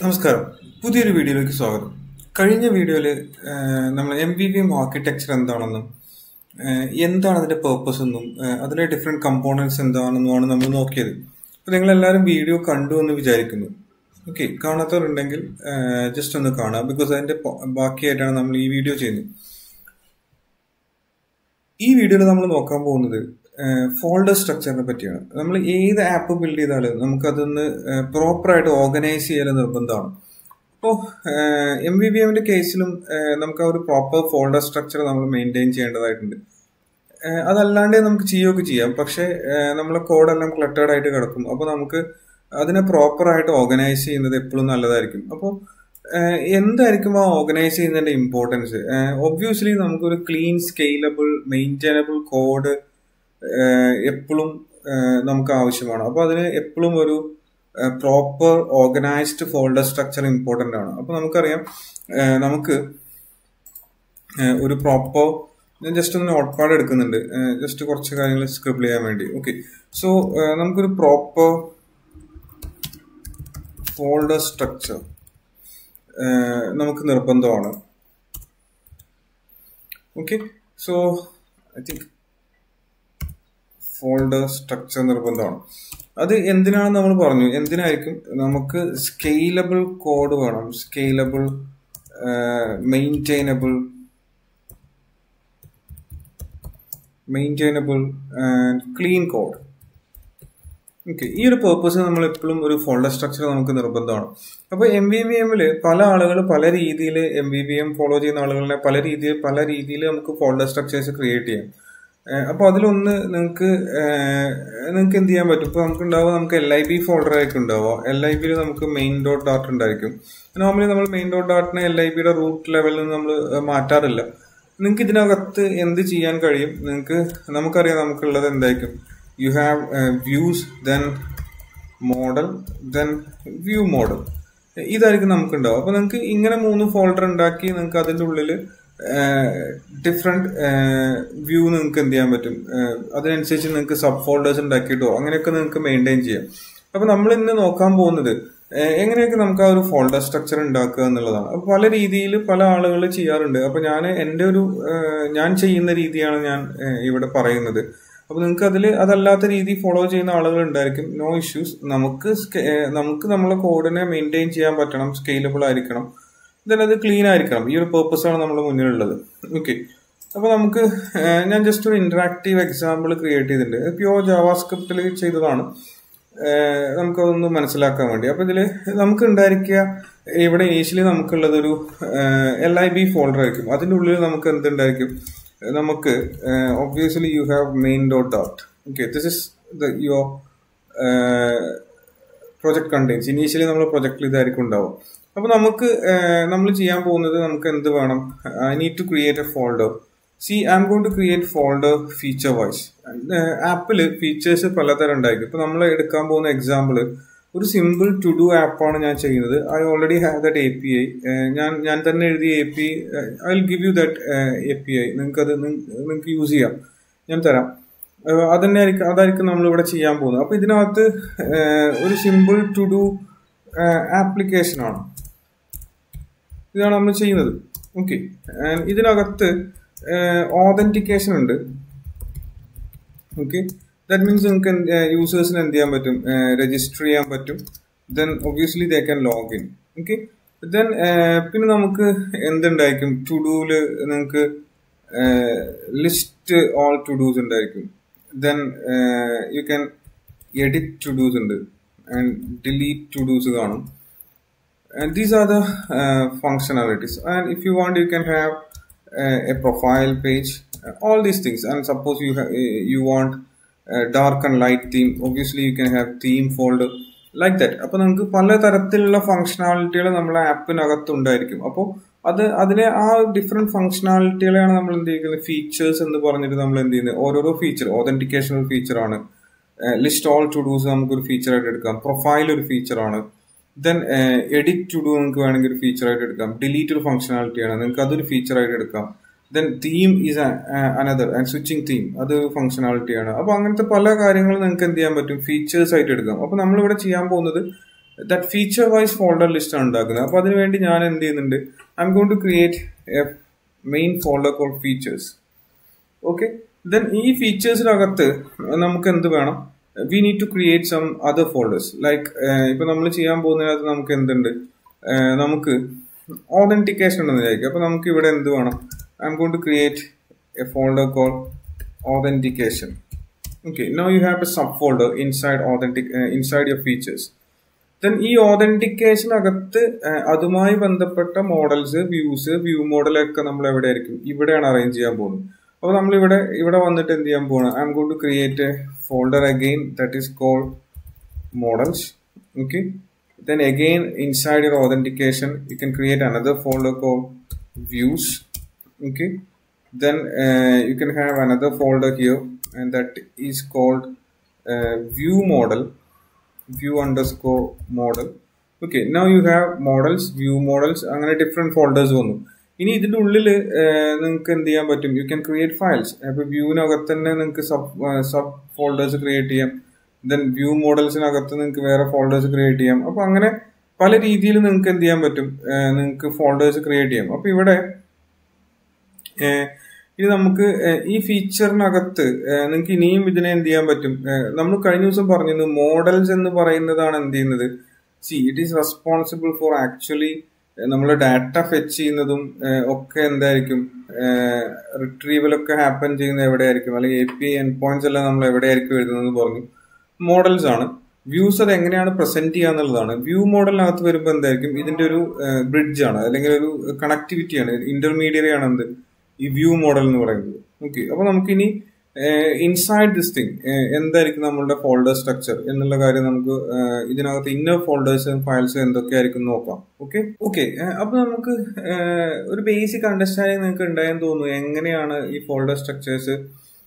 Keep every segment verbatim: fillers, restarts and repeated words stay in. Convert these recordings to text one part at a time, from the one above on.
നമസ്കാരം, പുതിയൊരു വീഡിയോയിലേക്ക് സ്വാഗതം. കഴിഞ്ഞ വീഡിയോയിൽ നമ്മൾ M V V M architecture എന്താണെന്നും എന്താണ് അതിന്റെ പേർപ്പസ് എന്നും അതിലെ ഡിഫറെന്റ് കമ്പോണൻസ് എന്താണെന്നുമാണ് നമ്മൾ നോക്കിയത്. അപ്പോൾ നിങ്ങളെല്ലാവരും വീഡിയോ കണ്ടു എന്ന് വിചാരിക്കുന്നു. ഓക്കെ, കാണാത്തവരുണ്ടെങ്കിൽ ജസ്റ്റ് ഒന്ന് കാണുക, ബിക്കോസ് അതിന്റെ ബാക്കിയായിട്ടാണ് നമ്മൾ ഈ വീഡിയോ ചെയ്യുന്നത്. ഈ വീഡിയോയിൽ നമ്മൾ നോക്കാൻ പോകുന്നത് ഫോൾഡർ സ്ട്രക്ചറിനെ പറ്റിയാണ്. നമ്മൾ ഏത് ആപ്പ് ബിൽഡ് ചെയ്താലും നമുക്കതൊന്ന് പ്രോപ്പറായിട്ട് ഓർഗനൈസ് ചെയ്യൽ നിർബന്ധമാണ്. അപ്പോൾ എം വി വി എമ്മിന്റെ കേസിലും നമുക്ക് ആ ഒരു പ്രോപ്പർ ഫോൾഡർ സ്ട്രക്ചർ നമ്മൾ മെയിൻറ്റെയിൻ ചെയ്യേണ്ടതായിട്ടുണ്ട്. അതല്ലാണ്ട് നമുക്ക് ചെയ്യുകയൊക്കെ ചെയ്യാം, പക്ഷേ നമ്മളെ കോഡെല്ലാം ക്ലട്ടേർഡ് ആയിട്ട് കിടക്കും. അപ്പോൾ നമുക്ക് അതിനെ പ്രോപ്പറായിട്ട് ഓർഗനൈസ് ചെയ്യുന്നത് എപ്പോഴും നല്ലതായിരിക്കും. അപ്പോൾ എന്തായിരിക്കും ആ ഓർഗനൈസ് ചെയ്യുന്നതിന്റെ ഇമ്പോർട്ടൻസ്? ഒബ്വിയസ്ലി നമുക്കൊരു ക്ലീൻ, സ്കെയിലബിൾ, മെയിൻറ്റൈനബിൾ കോഡ് എപ്പോഴും നമുക്ക് ആവശ്യമാണ്. അപ്പോൾ അതിന് എപ്പോഴും ഒരു proper organised folder structure important ആണ്. അപ്പോൾ നമുക്കറിയാം, നമുക്ക് ഒരു പ്രോപ്പർ, ഞാൻ ജസ്റ്റ് ഒന്ന് നോട്ട് പാഡ് എടുക്കുന്നുണ്ട് ജസ്റ്റ് കുറച്ച് കാര്യങ്ങൾ സ്ക്രിബിൾ ചെയ്യാൻ വേണ്ടി. ഓക്കെ, സോ നമുക്കൊരു പ്രോപ്പർ ഫോൾഡർ സ്ട്രക്ചർ നമുക്ക് നിർബന്ധമാണ്. Okay, so I think folder structure നിർബന്ധമാണ്. അത് എന്തിനാണെന്ന് നമ്മൾ പറഞ്ഞു. എന്തിനായിരിക്കും? നമുക്ക് സ്കെയിലബിൾ കോഡ് വേണം, scalable, maintainable maintainable and clean code. Okay, ഈ ഒരു പേർപ്പസ് നമ്മൾ എപ്പോഴും ഒരു ഫോൾഡർ സ്ട്രക്ചർ നമുക്ക് നിർബന്ധമാണ്. അപ്പോൾ എം വി വി എമ്മിൽ പല ആളുകൾ പല രീതിയിൽ, M V V M follow ചെയ്യുന്ന ആളുകളെ പല രീതിയിൽ പല രീതിയിൽ നമുക്ക് ഫോൾഡർ സ്ട്രക്ചേഴ്സ് ക്രിയേറ്റ് ചെയ്യാം. അപ്പോൾ അതിലൊന്ന് നിങ്ങൾക്ക് നിങ്ങൾക്ക് എന്ത് ചെയ്യാൻ പറ്റും? ഇപ്പോൾ നമുക്ക് ഉണ്ടാവുക, നമുക്ക് എൽ ഐ ബി ഫോൾഡർ ആയിരിക്കും ഉണ്ടാവുക. എൽ ഐ ബിയിൽ നമുക്ക് മെയിൻ ഡോട്ട് ഡാർട്ട് ഉണ്ടായിരിക്കും. നോർമലി നമ്മൾ മെയിൻ ഡോട്ട് ഡാർട്ടിനെ എൽ ഐ ബിയുടെ റൂട്ട് ലെവലിൽ നിന്ന് നമ്മൾ മാറ്റാറില്ല. നിങ്ങൾക്ക് ഇതിനകത്ത് എന്ത് ചെയ്യാൻ കഴിയും? നിങ്ങൾക്ക് നമുക്കറിയാം നമുക്കുള്ളത് എന്തായിരിക്കും? You have views, then model, then view model. ഇതായിരിക്കും നമുക്ക് ഉണ്ടാവുക. അപ്പോൾ നിങ്ങൾക്ക് ഇങ്ങനെ മൂന്ന് ഫോൾഡർ ഉണ്ടാക്കി നിങ്ങൾക്ക് അതിൻ്റെ ഉള്ളിൽ ഡിഫറെന്റ് വ്യൂ നിങ്ങൾക്ക് എന്ത് ചെയ്യാൻ പറ്റും? അതിനനുസരിച്ച് നിങ്ങൾക്ക് സബ് ഫോൾഡേഴ്സ് ഉണ്ടാക്കിയിട്ടോ അങ്ങനെയൊക്കെ നിങ്ങൾക്ക് മെയിൻറ്റെയിൻ ചെയ്യാം. അപ്പൊ നമ്മൾ ഇന്ന് നോക്കാൻ പോകുന്നത് എങ്ങനെയൊക്കെ നമുക്ക് ആ ഒരു ഫോൾഡർ സ്ട്രക്ചർ ഉണ്ടാക്കുക എന്നുള്ളതാണ്. അപ്പൊ പല രീതിയിൽ പല ആളുകൾ ചെയ്യാറുണ്ട്. അപ്പൊ ഞാൻ എൻ്റെ ഒരു ഞാൻ ചെയ്യുന്ന രീതിയാണ് ഞാൻ ഇവിടെ പറയുന്നത്. അപ്പൊ നിങ്ങൾക്ക് അതിൽ അതല്ലാത്ത രീതി ഫോളോ ചെയ്യുന്ന ആളുകൾ ഉണ്ടായിരിക്കും. No issues. നമുക്ക് നമുക്ക് നമ്മളെ കോഡിനെ മെയിൻറ്റെയിൻ ചെയ്യാൻ പറ്റണം, സ്കെയിലബിൾ ആയിരിക്കണം, ദെൻ അത് ക്ലീൻ ആയിരിക്കണം. ഈ ഒരു പേർപ്പസാണ് നമ്മുടെ മുന്നിലുള്ളത്. ഓക്കെ, അപ്പൊ നമുക്ക് ഞാൻ ജസ്റ്റ് ഒരു ഇന്ററാക്റ്റീവ് എക്സാമ്പിൾ ക്രിയേറ്റ് ചെയ്തിട്ടുണ്ട്. പ്യോർ ജാവാസ്ക്രിപ്റ്റിൽ ചെയ്തതാണ്, നമുക്കതൊന്ന് മനസ്സിലാക്കാൻ വേണ്ടി. അപ്പൊ ഇതില് നമുക്ക് ഉണ്ടായിരിക്കുക, ഇവിടെ ഏഷ്യലി നമുക്കുള്ളത് ഒരു എൽ ഐ ബി ഫോൾഡർ ആയിരിക്കും. അതിന്റെ ഉള്ളിൽ നമുക്ക് എന്തുണ്ടായിരിക്കും? നമുക്ക് obviously you have main dot dart. Okay, this is the your project contains. Initially നമ്മൾ പ്രൊജക്റ്റിൽ ഇതായിരിക്കും ഉണ്ടാവും. അപ്പൊ നമുക്ക് നമ്മൾ ചെയ്യാൻ പോകുന്നത്, നമുക്ക് എന്ത് വേണം? I need to create a folder. See I'm going to create folder feature wise. ആപ്പില് ഫീച്ചേഴ്സ് പലതരം ഉണ്ടായിരിക്കും. ഇപ്പൊ നമ്മൾ എടുക്കാൻ പോകുന്ന എക്സാമ്പിൾ ഒരു സിമ്പിൾ ടു ഡു ആപ്പാണ് ഞാൻ ചെയ്യുന്നത്. I already have that A P I. ഞാൻ ഞാൻ തന്നെ എഴുതിയ A P I will give you that A P I. നിങ്ങൾക്ക് അത് നിങ്ങൾക്ക് യൂസ് ചെയ്യാം, ഞാൻ തരാം. അതന്നെ ആയിരിക്കും അതായിരിക്കും നമ്മൾ ഇവിടെ ചെയ്യാൻ പോകുന്നത്. അപ്പൊ ഇതിനകത്ത് ഒരു സിമ്പിൾ ടു ഡു ആപ്ലിക്കേഷൻ ആണ്, ഇതാണ് നമ്മൾ ചെയ്യുന്നത്. ഓക്കെ, ഇതിനകത്ത് ഓതന്റിക്കേഷൻ ഉണ്ട്. ഓക്കെ, ദാറ്റ് മീൻസ് നിങ്ങൾക്ക് യൂസേഴ്സിന് എന്ത് ചെയ്യാൻ പറ്റും? രജിസ്റ്റർ ചെയ്യാൻ പറ്റും. Then obviously they can log in. Okay, then പിന്നെ നമുക്ക് എന്തുണ്ടായിരിക്കും? ടു ഡൂല് നിങ്ങൾക്ക് ലിസ്റ്റ് ഓൾ ടു ഡൂസ് ഉണ്ടായിരിക്കും. Then you can edit to dos ഉണ്ട്, ആൻഡ് ഡിലീറ്റ് ടു ഡൂസ് കാണും. And these are the uh, functionalities. And if you want, you can have uh, a profile page, uh, all these things. And suppose you have, uh, you want uh, dark and light theme. Obviously, you can have theme folder like that. അപ്പോൾ നമുക്ക് പല തരത്തിലുള്ള ഫംഗ്ഷനാലിറ്റികൾ നമ്മളെ ആപ്പിനകത്ത് ഉണ്ടായിരിക്കും. അപ്പോൾ അത് അതിലെ ആ ഡിഫറെന്റ് ഫംഗ്ഷനാലിറ്റികളെയാണ് നമ്മൾ എന്ത് ചെയ്യുന്നത്? ഫീച്ചേഴ്സ് എന്ന് പറഞ്ഞിട്ട് നമ്മൾ എന്ത് ചെയ്യുന്നത്? ഓരോരോ ഫീച്ചർ, ഓതന്റിക്കേഷൻ ഒരു ഫീച്ചറാണ്. ലിസ്റ്റ് ഓൾ ടു ഡൂസ് നമുക്കൊരു ഫീച്ചറായിട്ട് എടുക്കാം. പ്രൊഫൈൽ ഒരു ഫീച്ചറാണ്. ദെൻ എഡിറ്റ് ടു ഡു നിങ്ങൾക്ക് വേണമെങ്കിൽ ഒരു ഫീച്ചർ ആയിട്ട് എടുക്കാം. ഡിലീറ്റ് ഒരു ഫംഗ്ഷനാലിറ്റി ആണ്, നിങ്ങൾക്ക് അതൊരു ഫീച്ചർ ആയിട്ട് എടുക്കാം. Then theme is another, and switching theme അത് ഫംഗ്ഷനാലിറ്റി ആണ്. അപ്പൊ അങ്ങനത്തെ പല കാര്യങ്ങളും നിങ്ങൾക്ക് എന്ത് ചെയ്യാൻ പറ്റും? ഫീച്ചേഴ്സ് ആയിട്ട് എടുക്കാം. അപ്പൊ നമ്മളിവിടെ ചെയ്യാൻ പോകുന്നത് that feature wise folder list ആണ് ഉണ്ടാക്കുന്നത്. അപ്പൊ അതിനുവേണ്ടി ഞാൻ എന്ത് ചെയ്യുന്നുണ്ട്, I'm going to create a main folder called features. Okay, then ഈ ഫീച്ചേഴ്സിനകത്ത് നമുക്ക് എന്ത് വേണം, we need to create some other folders. Like ഇപ്പൊ നമ്മൾ ചെയ്യാൻ പോകുന്നതിനകത്ത് നമുക്ക് എന്തുണ്ട്, നമുക്ക് ഓതന്റിക്കേഷൻ ഉണ്ടെന്ന് വിചാരിക്കും. അപ്പൊ നമുക്ക് ഇവിടെ എന്ത് വേണം, I'm going to create a folder called authentication. Okay, now you have a subfolder inside authentic uh, inside your features. Then ഈ authentication അകത്ത് അതുമായി ബന്ധപ്പെട്ട മോഡൽസ്, വ്യൂസ്, വ്യൂ മോഡൽ ഒക്കെ നമ്മൾ എവിടെ ആയിരിക്കും, ഇവിടെയാണ് അറേഞ്ച് ചെയ്യാൻ പോകുന്നത്. അപ്പോൾ നമ്മൾ ഇവിടെ ഇവിടെ വന്നിട്ട് എന്ത് ചെയ്യാൻ പോകുന്നത്, I'm going to create a folder again that is called models. Okay, then again inside your authentication you can create another folder called views. Okay, then uh, you can have another folder here and that is called uh, view model, view underscore model. Okay, now you have models, view models, അങ്ങനെ different folders വന്നു. ഇനി ഇതിന്റെ ഉള്ളിൽ നിങ്ങൾക്ക് എന്ത് ചെയ്യാൻ പറ്റും, you can create files. അപ്പൊ വ്യൂവിനകത്ത് തന്നെ നിങ്ങൾക്ക് സബ് സബ് ഫോൾഡേഴ്സ് ക്രിയേറ്റ് ചെയ്യാം. ദെൻ വ്യൂ മോഡൽസിനകത്ത് നിങ്ങൾക്ക് വേറെ ഫോൾഡേഴ്സ് ക്രിയേറ്റ് ചെയ്യാം. അപ്പൊ അങ്ങനെ പല രീതിയിൽ നിങ്ങൾക്ക് എന്ത് ചെയ്യാൻ പറ്റും, നിങ്ങൾക്ക് ഫോൾഡേഴ്സ് ക്രിയേറ്റ് ചെയ്യാം. അപ്പൊ ഇവിടെ ഇത് നമുക്ക് ഈ ഫീച്ചറിനകത്ത് നിങ്ങൾക്ക് ഇനിയും ഇതിനെ എന്ത് ചെയ്യാൻ പറ്റും, നമ്മൾ കഴിഞ്ഞ ദിവസം പറഞ്ഞിരുന്നു മോഡൽസ് എന്ന് പറയുന്നതാണ് എന്ത് ചെയ്യുന്നത്, see it is responsible for actually നമ്മൾ ഡാറ്റ ഫെച്ച് ചെയ്യുന്നതും ഒക്കെ എന്തായിരിക്കും, റിട്രീവലൊക്കെ ഹാപ്പൻ ചെയ്യുന്നത് എവിടെയായിരിക്കും, അല്ലെങ്കിൽ A P I endpoints എല്ലാം നമ്മൾ എവിടെയായിരിക്കും എഴുതുന്നത് പറഞ്ഞു, മോഡൽസ് ആണ്. വ്യൂസ് അത് എങ്ങനെയാണ് പ്രസന്റ് ചെയ്യുക എന്നുള്ളതാണ്. വ്യൂ മോഡലിനകത്ത് വരുമ്പോൾ എന്തായിരിക്കും, ഇതിന്റെ ഒരു ബ്രിഡ്ജ് ആണ്, അല്ലെങ്കിൽ ഒരു കണക്ടിവിറ്റി ആണ്, ഇന്റർമീഡിയറി ആണ് എന്ത് ഈ വ്യൂ മോഡൽ എന്ന് പറയുന്നത്. ഓക്കെ, അപ്പൊ നമുക്കിനി ഇൻസൈഡ് ദിസ് തിങ് എന്തായിരിക്കും നമ്മളുടെ ഫോൾഡർ സ്ട്രക്ചർ എന്നുള്ള കാര്യം നമുക്ക് ഇതിനകത്ത് ഇന്നർ ഫോൾഡേഴ്സും ഫയൽസും എന്തൊക്കെയായിരിക്കും നോക്കാം. ഓക്കെ ഓക്കെ അപ്പൊ നമുക്ക് ഒരു ബേസിക് അണ്ടർസ്റ്റാൻഡിങ് നിങ്ങൾക്ക് ഉണ്ടായെന്ന് തോന്നുന്നു എങ്ങനെയാണ് ഈ ഫോൾഡർ സ്ട്രക്ചേഴ്സ്,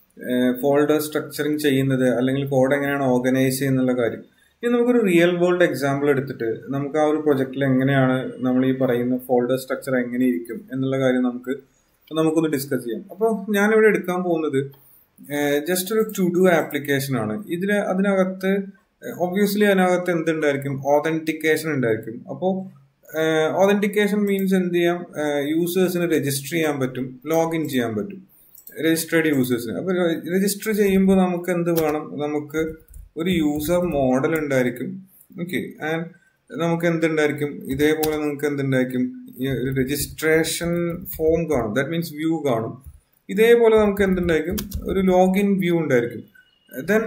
ഫോൾഡർ സ്ട്രക്ചറിങ് ചെയ്യുന്നത്, അല്ലെങ്കിൽ കോഡ് എങ്ങനെയാണ് ഓർഗനൈസ് ചെയ്യുന്നുള്ള കാര്യം. ഇനി നമുക്കൊരു റിയൽ വേൾഡ് എക്സാമ്പിൾ എടുത്തിട്ട് നമുക്ക് ആ ഒരു പ്രൊജക്റ്റിൽ എങ്ങനെയാണ് നമ്മൾ ഈ പറയുന്ന ഫോൾഡർ സ്ട്രക്ചർ എങ്ങനെ ഇരിക്കും എന്നുള്ള കാര്യം നമുക്ക് നമുക്കൊന്ന് ഡിസ്കസ് ചെയ്യാം. അപ്പോൾ ഞാനിവിടെ എടുക്കാൻ പോകുന്നത് ജസ്റ്റ് ഒരു ടു ഡു ആപ്ലിക്കേഷൻ ആണ്. ഇതിൽ അതിനകത്ത് ഒബ്വിയസ്ലി അതിനകത്ത് എന്തുണ്ടായിരിക്കും, ഓതന്റിക്കേഷൻ ഉണ്ടായിരിക്കും. അപ്പോൾ ഓതന്റിക്കേഷൻ മീൻസ് എന്ത് ചെയ്യാം, യൂസേഴ്സിന് രജിസ്റ്റർ ചെയ്യാൻ പറ്റും, ലോഗിൻ ചെയ്യാൻ പറ്റും, രജിസ്റ്റേർഡ് യൂസേഴ്സിന്. അപ്പൊ രജിസ്റ്റർ ചെയ്യുമ്പോൾ നമുക്ക് എന്ത് വേണം, നമുക്ക് ഒരു യൂസർ മോഡൽ ഉണ്ടായിരിക്കും. ഓക്കെ, ആൻഡ് നമുക്ക് എന്തുണ്ടായിരിക്കും, ഇതേപോലെ നിങ്ങൾക്ക് എന്തുണ്ടായിരിക്കും, രജിസ്ട്രേഷൻ ഫോം കാണും, ദാറ്റ് മീൻസ് വ്യൂ കാണും. ഇതേപോലെ നമുക്ക് എന്തുണ്ടായിരിക്കും, ഒരു ലോഗിൻ വ്യൂ ഉണ്ടായിരിക്കും. ദെൻ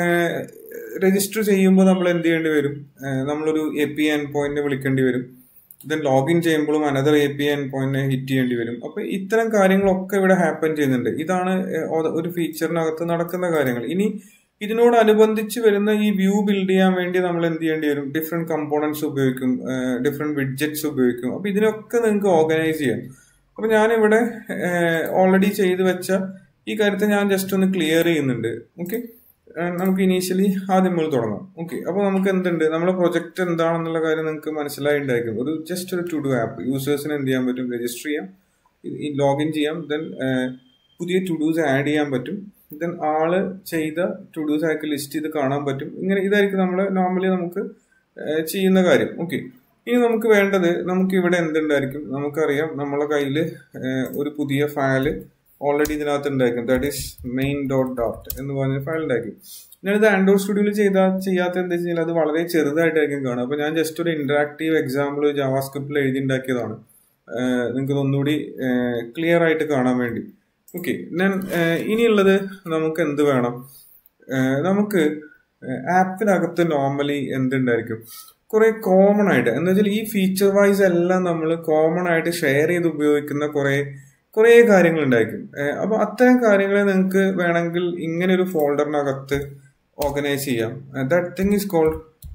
രജിസ്റ്റർ ചെയ്യുമ്പോൾ നമ്മൾ എന്ത് ചെയ്യേണ്ടി വരും, നമ്മളൊരു എ പി എൻ പോയിന്റിനെ വിളിക്കേണ്ടി വരും. ദെൻ ലോഗിൻ ചെയ്യുമ്പോഴും അനദർ എ പി എൻ പോയിന്റിനെ ഹിറ്റ് ചെയ്യേണ്ടി വരും. അപ്പൊ ഇത്തരം കാര്യങ്ങളൊക്കെ ഇവിടെ ഹാപ്പൻ ചെയ്യുന്നുണ്ട്. ഇതാണ് ഒരു ഫീച്ചറിനകത്ത് നടക്കുന്ന കാര്യങ്ങൾ. ഇനി ഇതിനോടനുബന്ധിച്ച് വരുന്ന ഈ വ്യൂ ബിൽഡ് ചെയ്യാൻ വേണ്ടി നമ്മൾ എന്ത് ചെയ്യേണ്ടി വരും, ഡിഫറെന്റ് കമ്പോണൻസ് ഉപയോഗിക്കും, ഡിഫറെന്റ് വിഡ്ജറ്റ്സ് ഉപയോഗിക്കും. അപ്പൊ ഇതിനൊക്കെ നിങ്ങൾക്ക് ഓർഗനൈസ് ചെയ്യാം. അപ്പൊ ഞാനിവിടെ ഓൾറെഡി ചെയ്തു വെച്ച ഈ കാര്യത്തെ ഞാൻ ജസ്റ്റ് ഒന്ന് ക്ലിയർ ചെയ്യുന്നുണ്ട്. ഓക്കെ, നമുക്ക് ഇനീഷ്യലി ആദ്യം മുതൽ തുടങ്ങാം. ഓക്കെ, അപ്പൊ നമുക്ക് എന്തുണ്ട്, നമ്മുടെ പ്രൊജക്ട് എന്താണെന്നുള്ള കാര്യം നിങ്ങൾക്ക് മനസ്സിലായിട്ടുണ്ടായിരിക്കും. ഒരു ജസ്റ്റ് ഒരു ടു ഡു ആപ്പ്, യൂസേഴ്സിന് എന്ത് ചെയ്യാൻ പറ്റും, രജിസ്റ്റർ ചെയ്യാം, ലോഗിൻ ചെയ്യാം, ദെൻ പുതിയ ടു ഡൂസ് ആഡ് ചെയ്യാൻ പറ്റും, ദെൻ ആള് ചെയ്ത ടു ഡൂസ് ആക്കി ലിസ്റ്റ് ചെയ്ത് കാണാൻ പറ്റും. ഇങ്ങനെ ഇതായിരിക്കും നമ്മൾ നോർമലി നമുക്ക് ചെയ്യുന്ന കാര്യം. ഓക്കെ, ഇനി നമുക്ക് വേണ്ടത്, നമുക്ക് ഇവിടെ എന്തുണ്ടായിരിക്കും, നമുക്കറിയാം നമ്മളെ കയ്യിൽ ഒരു പുതിയ ഫയല് ഓൾറെഡി ഇതിനകത്ത് ഉണ്ടായിരിക്കും, that is main dot dot എന്ന് പറഞ്ഞ ഫയൽ ഉണ്ടായിരിക്കും. ഞാനിത് ആൻഡ്രോയിഡ് സ്റ്റുഡിയോയിൽ ചെയ്താൽ ചെയ്യാത്ത എന്താ വെച്ച് കഴിഞ്ഞാൽ അത് വളരെ ചെറുതായിട്ടായിരിക്കും കാണുക. അപ്പൊ ഞാൻ ജസ്റ്റ് ഒരു ഇന്ററാക്റ്റീവ് എക്സാമ്പിൾ ജാവാസ്ക്രിപ്റ്റിൽ എഴുതി ഉണ്ടാക്കിയതാണ്, നിങ്ങൾക്ക് ഒന്നുകൂടി ക്ലിയർ ആയിട്ട് കാണാൻ വേണ്ടി. ഓക്കെ, ഞാൻ ഇനിയുള്ളത് നമുക്ക് എന്ത് വേണം, നമുക്ക് ആപ്പിനകത്ത് നോർമലി എന്തുണ്ടായിരിക്കും, കുറെ കോമൺ ആയിട്ട് എന്താ വെച്ചാൽ ഈ ഫീച്ചർ വൈസ് എല്ലാം നമ്മൾ കോമൺ ആയിട്ട് ഷെയർ ചെയ്ത് ഉപയോഗിക്കുന്ന കുറെ കുറെ കാര്യങ്ങൾ ഉണ്ടായിരിക്കും. അപ്പൊ അത്തരം കാര്യങ്ങളെ നിങ്ങൾക്ക് വേണമെങ്കിൽ ഇങ്ങനെ ഒരു ഫോൾഡറിനകത്ത് ഓർഗനൈസ് ചെയ്യാം. That thing is called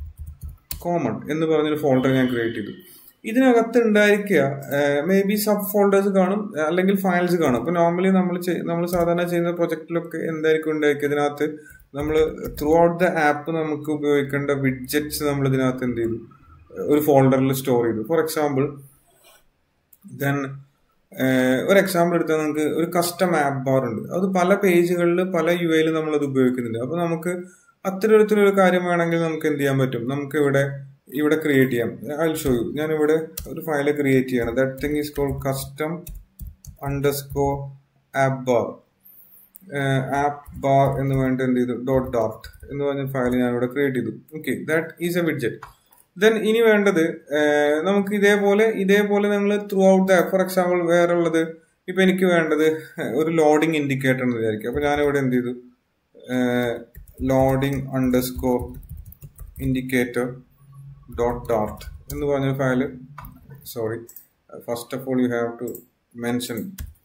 common എന്ന് പറഞ്ഞൊരു ഫോൾഡർ ഞാൻ ക്രിയേറ്റ് ചെയ്തു. ഇതിനകത്ത് ഉണ്ടായിരിക്കുക മേ ബി സബ് ഫോൾഡേഴ്സ് കാണും, അല്ലെങ്കിൽ ഫയൽസ് കാണും. അപ്പൊ നോർമലി നമ്മൾ നമ്മൾ സാധാരണ ചെയ്യുന്ന പ്രൊജക്റ്റിലൊക്കെ എന്തായിരിക്കും ഉണ്ടായിരിക്കും, ഇതിനകത്ത് നമ്മൾ ത്രൂ ഔട്ട് ദ ആപ്പ് നമുക്ക് ഉപയോഗിക്കേണ്ട വിഡ്ജറ്റ്സ് നമ്മൾ ഇതിനകത്ത് എന്ത് ചെയ്തു, ഒരു ഫോൾഡറിൽ സ്റ്റോർ ചെയ്തു. ഫോർ എക്സാമ്പിൾ ദെൻ ഒരു എക്സാമ്പിൾ എടുത്താൽ നമുക്ക് ഒരു കസ്റ്റം ആപ്പ് ബാർ ഉണ്ട്, അത് പല പേജുകളിൽ പല യു ഐയിൽ നമ്മൾ അത് ഉപയോഗിക്കുന്നുണ്ട്. അപ്പൊ നമുക്ക് അത്തരത്തിലൊരു കാര്യം വേണമെങ്കിൽ നമുക്ക് എന്ത് ചെയ്യാൻ പറ്റും, നമുക്ക് ഇവിടെ ഇവിടെ ക്രിയേറ്റ് ചെയ്യാം. I will show you. ഞാൻ ഇവിടെ ഒരു ഫയൽ ക്രിയേറ്റ് ചെയ്യണം. That thing is called custom underscore app bar app bar എന്ന് വേണ്ടി എന്ത് ചെയ്തു ഡോട്ട് ഡാർട്ട് എന്ന് പറഞ്ഞ ഫയൽ ഞാൻ ഇവിടെ ക്രിയേറ്റ് ചെയ്തു. Okay, that is a widget. Then ഇനി വേണ്ടത് നമുക്ക് ഇതേപോലെ ഇതേപോലെ നിങ്ങൾ throughout the for example വേറെ ഉള്ളത് ഇപ്പൊ എനിക്ക് വേണ്ടത് ഒരു ലോഡിംഗ് ഇൻഡിക്കേറ്റർ എന്ന് വിചാരിക്കും. അപ്പൊ ഞാനിവിടെ എന്ത് ചെയ്തു loading underscore indicator dot dart എന്ന് പറഞ്ഞ file. Sorry, first of all you have to mention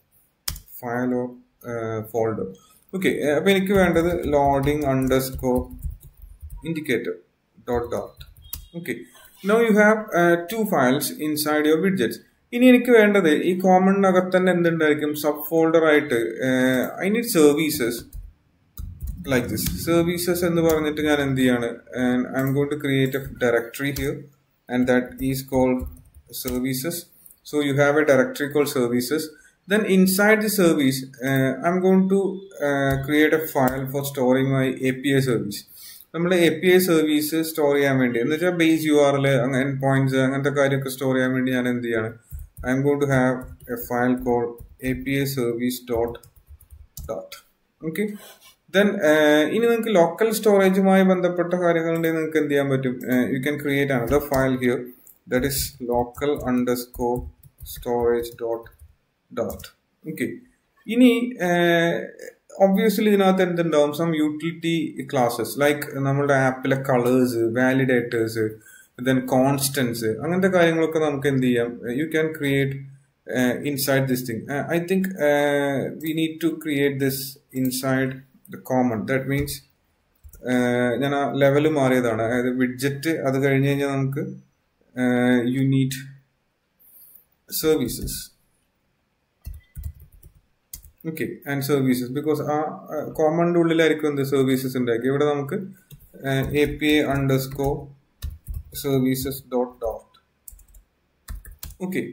file or folder. Okay, അപ്പൊ എനിക്ക് വേണ്ടത് loading underscore indicator dot dart. Okay, now you have to files inside your widgets. ഇനി എനിക്ക് വേണ്ടത് ഈ കോമണിനകത്ത് തന്നെ എന്തുണ്ടായിരിക്കും സബ് ഫോൾഡർ ആയിട്ട് I need services like this. Services എന്ന് പറഞ്ഞിട്ട് ഞാൻ എന്ത് ചെയ്യാണ്, and I'm going to create a directory here and that is called services. So you have a directory called services. Then inside the service uh, I'm going to uh, create a file for storing my A P I service. നമ്മുടെ A P I service store ചെയ്യാൻ വേണ്ടി എന്ന് വെച്ചാൽ base U R L endpoints അങ്ങനത്തെ കാര്യമൊക്കെ store ചെയ്യാൻ വേണ്ടി ഞാൻ എന്ത് ചെയ്യാണ്, I'm going to have a file called A P I service dot dot. Okay, then ഇനി നിങ്ങൾക്ക് ലോക്കൽ സ്റ്റോറേജുമായി ബന്ധപ്പെട്ട കാര്യങ്ങളുണ്ടെങ്കിൽ നിങ്ങൾക്ക് എന്ത് ചെയ്യാൻ പറ്റും, you can create another file here that is local underscore storage dot dot. Okay, ഇനി obviously ഇതിനകത്ത് എന്തുണ്ടാവും, സം യൂട്ടിലിറ്റി ക്ലാസ്സസ് ലൈക്ക് നമ്മുടെ ആപ്പിലെ കളേഴ്സ്, വാലിഡേറ്റേഴ്സ്, ദെൻ കോൺസ്റ്റൻസ്, അങ്ങനത്തെ കാര്യങ്ങളൊക്കെ നമുക്ക് എന്ത് ചെയ്യാം, you can create inside this thing. I think we need to create this inside the common. That means ഞാൻ ആ ലെവൽ മാറിയതാണ്, അതായത് വിഡ്ജറ്റ് അത് കഴിഞ്ഞ് കഴിഞ്ഞാൽ നമുക്ക് you need services. Okay, and services because ആ കോമണിന്റെ ഉള്ളിലായിരിക്കും എന്ത് സർവീസസ് ഉണ്ടാക്കി. ഇവിടെ നമുക്ക് A P I underscore services dot dot. Okay,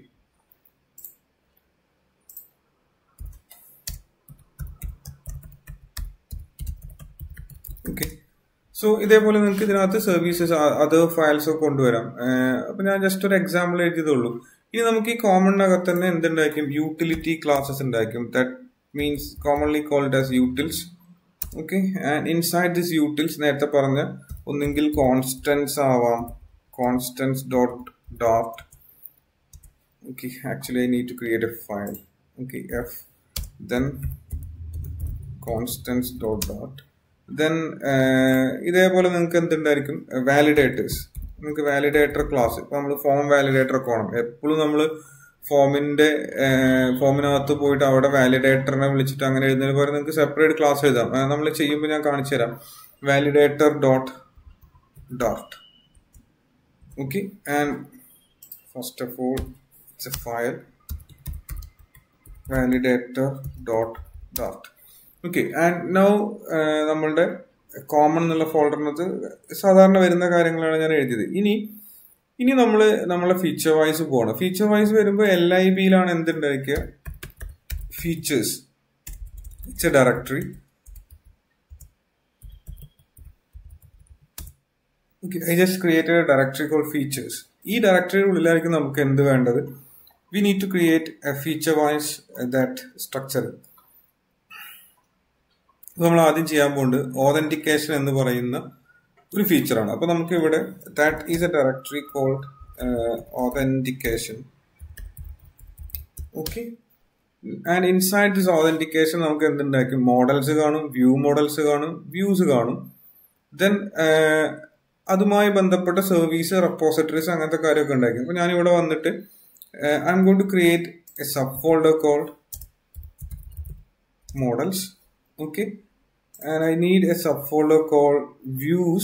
okay so ഇതേപോലെ നിങ്ങൾക്ക് ഇതിനകത്ത് സർവീസസ് അതർ ഫയൽസ് ഒക്കെ കൊണ്ടുവരാം. അപ്പൊ ഞാൻ ജസ്റ്റ് ഒരു എക്സാമ്പിൾ എഴുതിയതുള്ളൂ. ഇനി നമുക്ക് ഈ കോമണിനകത്ത് തന്നെ എന്തുണ്ടായിരിക്കും, യൂട്ടിലിറ്റി ക്ലാസ്സസ് ഉണ്ടായിരിക്കും. That means commonly called as utils. Okay, and inside this utils നേരത്തെ പറഞ്ഞ ഒന്നെങ്കിൽ constants ആവാം, constants dot dot. Okay, actually I need to create a file. Okay, f then constants dot dot. Then ഇതേപോലെ നിങ്ങൾക്ക് എന്തുണ്ടായിരിക്കും, വാലിഡേറ്റേഴ്സ്. നിങ്ങൾക്ക് validator class, ഇപ്പൊ നമ്മൾ form validator ഒക്കെ വേണം. എപ്പോഴും നമ്മൾ ഫോമിന്റെ ഫോമിനകത്ത് പോയിട്ട് അവിടെ വാലിഡേറ്ററിനെ വിളിച്ചിട്ട് അങ്ങനെ എഴുതുന്നതിന് പകരം നിങ്ങൾക്ക് സെപ്പറേറ്റ് ക്ലാസ് എഴുതാം. നമ്മൾ ചെയ്യുമ്പോൾ ഞാൻ കാണിച്ചു തരാം. Validator dot dot. Okay, and first of all it's a file validator dot dot. Okay, and now നമ്മളുടെ കോമൺ എന്നുള്ള ഫോൾഡറിനകത്ത് സാധാരണ വരുന്ന കാര്യങ്ങളാണ് ഞാൻ എഴുതിയത്. ഇനി ഇനി നമ്മൾ നമ്മളെ ഫീച്ചർ വൈസ് പോകണം. ഫീച്ചർ വൈസ് വരുമ്പോൾ എൽ ഐ ബിയിലാണ് എന്തുണ്ടായിരിക്കുക, features. It's a directory. Okay, I just created a directory called features. ഈ ഡയറക്ടറിയുടെ ഉള്ളിലായിരിക്കും നമുക്ക് എന്ത് വേണ്ടത്, we need to create a feature wise that structure. നമ്മൾ ആദ്യം ചെയ്യാൻ പോകുന്നത് ഓതന്റിക്കേഷൻ എന്ന് പറയുന്ന ഒരു ഫീച്ചറാണ്. അപ്പൊ നമുക്ക് ഇവിടെ that is a directory called authentication. Okay, and inside this authentication നമുക്ക് എന്തുണ്ടായിരിക്കും, മോഡൽസ് കാണും, വ്യൂ മോഡൽസ് കാണും, വ്യൂസ് കാണും. ദെൻ അതുമായി ബന്ധപ്പെട്ട സർവീസ്, റെപ്പോസിറ്ററീസ്, അങ്ങനത്തെ കാര്യമൊക്കെ ഉണ്ടായിരിക്കും. അപ്പൊ ഞാനിവിടെ വന്നിട്ട് I'm going to create a sub folder called models. Okay, and I need a subfolder called views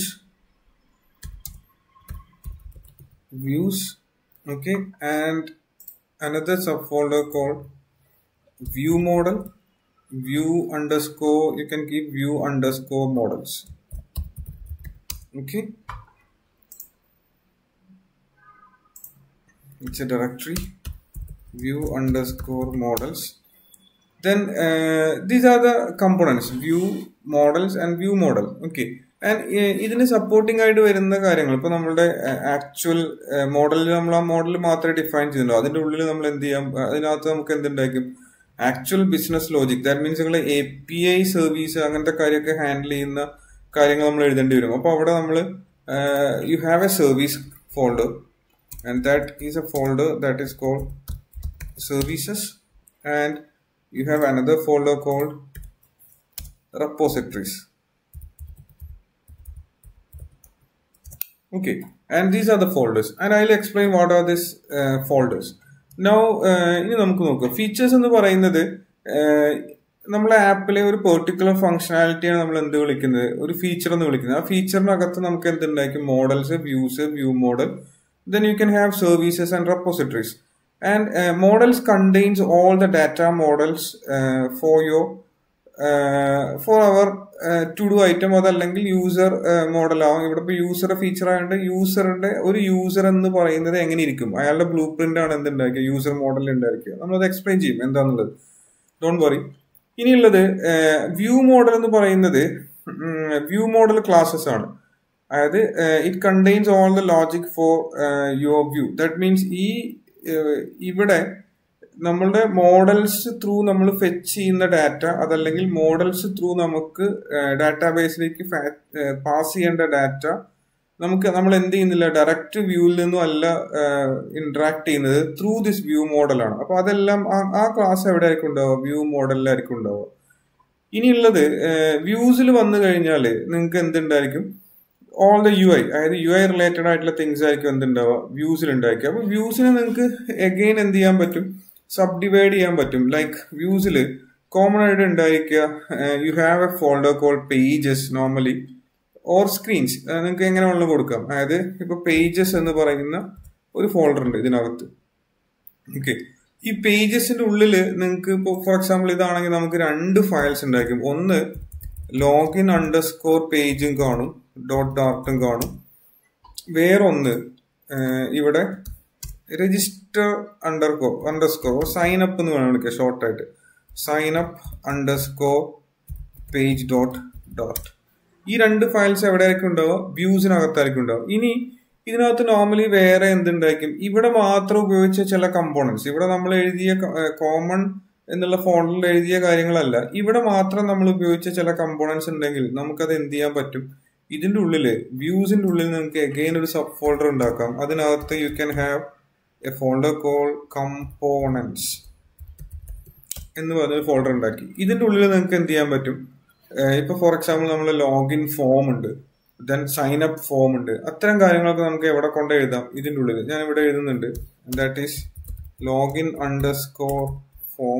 views okay, and another subfolder called view model view underscore, you can keep view underscore models. Okay, it's a directory view underscore models. Then uh, these are the components, view models and view model. Okay, and ഇതിന് supporting ആയിട്ട് വരുന്ന കാര്യങ്ങൾ ഇപ്പൊ നമ്മളുടെ actual മോഡലിൽ നമ്മൾ ആ model മാത്രമേ ഡിഫൈൻ ചെയ്യുന്നുള്ളൂ. അതിന്റെ ഉള്ളിൽ നമ്മൾ എന്ത് ചെയ്യാം, അതിനകത്ത് നമുക്ക് എന്തുണ്ടായിരിക്കും, actual business logic, that means നിങ്ങൾ എ പി ഐ സർവീസ് അങ്ങനത്തെ കാര്യമൊക്കെ ഹാൻഡിൽ ചെയ്യുന്ന കാര്യങ്ങൾ നമ്മൾ എഴുതേണ്ടി വരും. അപ്പൊ അവിടെ നമ്മൾ you have a service folder and that is a folder that is called services and you have another folder called repositories. Okay, and these are the folders and I'll explain what are these uh, folders. Now ഇനി നമുക്ക് നോക്കാം features എന്ന് പറയുന്നത് നമ്മളെ ആപ്പിലെ ഒരു particular ഫംഗ്ഷനാലിറ്റിയാണ് നമ്മൾ എന്ത് വിളിക്കുന്നത്, ഒരു ഫീച്ചർ എന്ന് വിളിക്കുന്നത്. ആ ഫീച്ചറിനകത്ത് നമുക്ക് എന്തുണ്ടായിരിക്കും, models, views, view model, then you can have services and repositories and uh, models contains all the data models uh, for your for our to do item, അതല്ലെങ്കിൽ യൂസർ മോഡൽ ആവും. ഇവിടെ ഇപ്പൊ യൂസർ ഫീച്ചർ ആയതുകൊണ്ട് യൂസറുടെ ഒരു user എന്ന് പറയുന്നത് എങ്ങനെ ഇരിക്കും, അയാളുടെ ബ്ലൂ പ്രിന്റ് ആണ് എന്തുണ്ടാക്കുക, യൂസർ മോഡൽ ഉണ്ടായിരിക്കുക. നമ്മളത് എക്സ്പ്ലെയിൻ ചെയ്യും എന്താന്നുള്ളത്, ഡോണ്ട് വറി. ഇനിയുള്ളത് വ്യൂ മോഡൽ എന്ന് പറയുന്നത് വ്യൂ മോഡൽ ക്ലാസ്സസ് ആണ്. അതായത് it contains all the logic for your view. That means ഈ ഇവിടെ നമ്മളുടെ മോഡൽസ് ത്രൂ നമ്മൾ ഫെച്ച് ചെയ്യുന്ന ഡാറ്റ, അതല്ലെങ്കിൽ മോഡൽസ് ത്രൂ നമുക്ക് ഡാറ്റാബേസിലേക്ക് പാസ് ചെയ്യേണ്ട ഡാറ്റ നമുക്ക് നമ്മൾ എന്ത് ചെയ്യുന്നില്ല, ഡയറക്റ്റ് വ്യൂവിൽ നിന്നും അല്ല ഇന്ററാക്ട് ചെയ്യുന്നത്, ത്രൂ ദിസ് വ്യൂ മോഡലാണ്. അപ്പൊ അതെല്ലാം ആ ക്ലാസ് എവിടെ ആയിരിക്കും ഉണ്ടാവുക, വ്യൂ മോഡലിലായിരിക്കും ഉണ്ടാവുക. ഇനിയുള്ളത് വ്യൂസിൽ വന്നു കഴിഞ്ഞാൽ നിങ്ങൾക്ക് എന്തുണ്ടായിരിക്കും, ഓൾ ദ യു ഐ, അതായത് യു ഐ റിലേറ്റഡ് ആയിട്ടുള്ള തിങ്സ് ആയിരിക്കും എന്തുണ്ടാവുക, വ്യൂസിൽ ഉണ്ടായിരിക്കും. അപ്പൊ വ്യൂസിനെ നിങ്ങൾക്ക് എഗെയിൻ എന്ത് ചെയ്യാൻ പറ്റും, സബ് ഡിവൈഡ് ചെയ്യാൻ പറ്റും. ലൈക്ക് വ്യൂസിൽ കോമൺ ആയിട്ട് ഉണ്ടായിരിക്കുക, you have a folder call pages normally or screens, നിങ്ങൾക്ക് എങ്ങനെ വേണമെങ്കിലും കൊടുക്കാം. അതായത് ഇപ്പൊ പേജസ് എന്ന് പറയുന്ന ഒരു ഫോൾഡർ ഉണ്ട് ഇതിനകത്ത്. ഓക്കെ, ഈ പേജസിന്റെ ഉള്ളിൽ നിങ്ങൾക്ക് ഇപ്പോൾ ഫോർ എക്സാമ്പിൾ ഇതാണെങ്കിൽ നമുക്ക് രണ്ട് ഫയൽസ് ഉണ്ടായിരിക്കും. ഒന്ന് ലോഗിൻ അണ്ടർ സ്കോർ പേജും കാണും, ഡോട്ട് ഡാർട്ടും കാണും. വേറൊന്ന് ഇവിടെ രജിസ്റ്റർ അണ്ടർകോ അണ്ടർസ്കോർ സൈൻ അപ്പ് എന്ന് വേണം വിളിക്കുക ഷോർട്ടായിട്ട്, sign up underscore page dot dot. ഈ രണ്ട് ഫയൽസ് എവിടെ ആയിരിക്കും ഉണ്ടാവുക, വ്യൂസിനകത്തായിരിക്കും ഉണ്ടാവുക. ഇനി ഇതിനകത്ത് നോർമലി വേറെ എന്തുണ്ടായിരിക്കും, ഇവിടെ മാത്രം ഉപയോഗിച്ച ചില കമ്പോണൻസ്, ഇവിടെ നമ്മൾ എഴുതിയ കോമൺ എന്നുള്ള ഫോൾഡറിൽ എഴുതിയ കാര്യങ്ങളല്ല, ഇവിടെ മാത്രം നമ്മൾ ഉപയോഗിച്ച ചില കമ്പോണൻസ് ഉണ്ടെങ്കിൽ നമുക്കത് എന്ത് ചെയ്യാൻ പറ്റും, ഇതിന്റെ ഉള്ളില് വ്യൂസിന്റെ ഉള്ളിൽ നിങ്ങൾക്ക് അഗെയിൻ ഒരു സബ് ഫോൾഡർ ഉണ്ടാക്കാം. അതിനകത്ത് you can have a folder call components എന്ന് പറഞ്ഞൊരു ഫോൾഡർ ഉണ്ടാക്കി. ഇതിന്റെ ഉള്ളിൽ നിങ്ങൾക്ക് എന്ത് ചെയ്യാൻ പറ്റും, ഇപ്പൊ ഫോർ എക്സാമ്പിൾ നമ്മൾ ലോഗിൻ ഫോം ഉണ്ട്, ദെൻ സൈൻ അപ്പ് ഫോം ഉണ്ട്, അത്തരം കാര്യങ്ങളൊക്കെ നമുക്ക് എവിടെ കൊണ്ട് എഴുതാം, ഇതിന്റെ ഉള്ളിൽ. ഞാൻ ഇവിടെ എഴുതുന്നുണ്ട്, that is login underscore form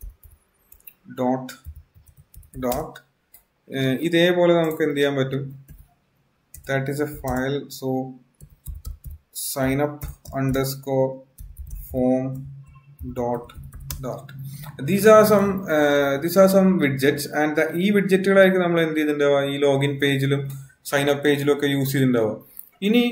dot dot. ഇതേപോലെ നമുക്ക് എന്ത് ചെയ്യാൻ പറ്റും, that is a file, so sign up underscore form dot dot. These are some uh, these are some widgets and the ഈ വിഡ്ജറ്റുകളായിരിക്കും നമ്മൾ എന്ത് ചെയ്തിട്ടുണ്ടാവുക, ഈ ലോഗിൻ പേജിലും സൈൻ അപ്പ് പേജിലും ഒക്കെ യൂസ് ചെയ്തിട്ടുണ്ടാവുക. ഇനി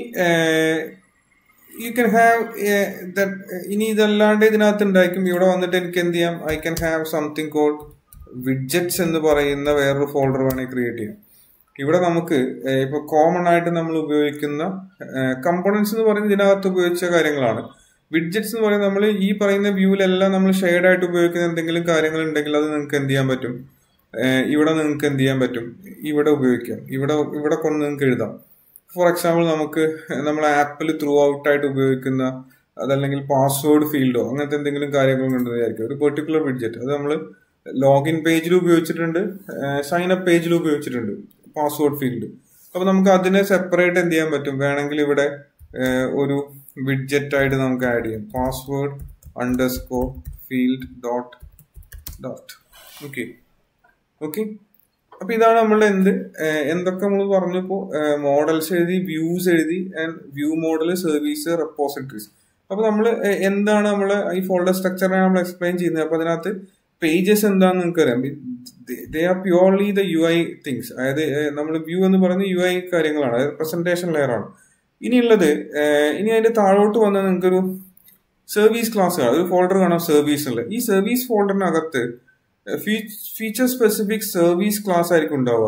യു ക്യാൻ ഹാവ് ദാറ്റ്. ഇനി ഇതല്ലാണ്ട് ഇതിനകത്ത് ഉണ്ടായിരിക്കും, ഇവിടെ വന്നിട്ട് എനിക്ക് എന്ത് ചെയ്യാം, I can have something called widgets എന്ന് പറയുന്ന വേറൊരു ഫോൾഡർ വേണമെങ്കിൽ ക്രിയേറ്റ് ചെയ്യാം. ഇവിടെ നമുക്ക് ഇപ്പൊ കോമൺ ആയിട്ട് നമ്മൾ ഉപയോഗിക്കുന്ന കമ്പോണൻസ് എന്ന് പറയുന്നത് ഇതിനകത്ത് ഉപയോഗിച്ച കാര്യങ്ങളാണ്. വിഡ്ജറ്റ്സ് എന്ന് പറയുന്നത് നമ്മൾ ഈ പറയുന്ന വ്യൂവിലെല്ലാം നമ്മൾ ഷെയ്ഡ് ആയിട്ട് ഉപയോഗിക്കുന്ന എന്തെങ്കിലും കാര്യങ്ങൾ ഉണ്ടെങ്കിൽ അത് നിങ്ങൾക്ക് എന്ത് ചെയ്യാൻ പറ്റും, ഇവിടെ നിങ്ങൾക്ക് എന്ത് ചെയ്യാൻ പറ്റും, ഇവിടെ ഉപയോഗിക്കാം, ഇവിടെ ഇവിടെ കൊണ്ട് നിങ്ങൾക്ക് എഴുതാം. ഫോർ എക്സാമ്പിൾ നമുക്ക് നമ്മൾ ആപ്പിൽ ത്രൂ ഔട്ട് ആയിട്ട് ഉപയോഗിക്കുന്ന അതല്ലെങ്കിൽ പാസ്വേഡ് ഫീൽഡോ അങ്ങനത്തെ എന്തെങ്കിലും കാര്യങ്ങൾ ഉണ്ടെന്ന് വിചാരിക്കും, ഒരു പെർട്ടിക്കുലർ വിഡ്ജറ്റ്. അത് നമ്മൾ ലോഗിൻ പേജിൽ ഉപയോഗിച്ചിട്ടുണ്ട്, സൈൻ അപ്പ് പേജിൽ ഉപയോഗിച്ചിട്ടുണ്ട് പാസ്വേഡ് ഫീൽഡ്. അപ്പൊ നമുക്ക് അതിനെ സെപ്പറേറ്റ് എന്ത് ചെയ്യാൻ പറ്റും, വേണമെങ്കിൽ ഇവിടെ ഒരു വിഡ്ജറ്റ് ആയിട്ട് നമുക്ക് ആഡ് ചെയ്യാം, password underscore field dot dot. Okay okay അപ്പൊ ഇതാണ് നമ്മളുടെ എന്ത് എന്തൊക്കെ നമ്മൾ പറഞ്ഞപ്പോ മോഡൽസ് എഴുതി, വ്യൂസ് എഴുതി, and view model, service, repositories. അപ്പൊ നമ്മൾ എന്താണ് നമ്മൾ ഈ ഫോൾഡർ സ്ട്രക്ചറിനെ നമ്മൾ എക്സ്പ്ലെയിൻ ചെയ്യുന്നത്. അപ്പൊ അതിനകത്ത് പേജസ് എന്താണെന്ന് നിങ്ങൾക്ക് അറിയാം, they are purely the U I things. അതായത് നമ്മൾ വ്യൂ എന്ന് പറയുന്നത് യു ഐ കാര്യങ്ങളാണ്, അതായത് പ്രസന്റേഷൻ ലെയർ ആണ്. ഇനിയുള്ളത് ഇനി അതിന്റെ താഴോട്ട് വന്നാൽ നിങ്ങൾക്കൊരു സർവീസ് ക്ലാസ് കാണാം, ഒരു ഫോൾഡർ കാണാം സർവീസ് ഉള്ളത്. ഈ സർവീസ് ഫോൾഡറിനകത്ത് ഫീച്ചർ സ്പെസിഫിക് സർവീസ് ക്ലാസ് ആയിരിക്കും ഉണ്ടാവുക.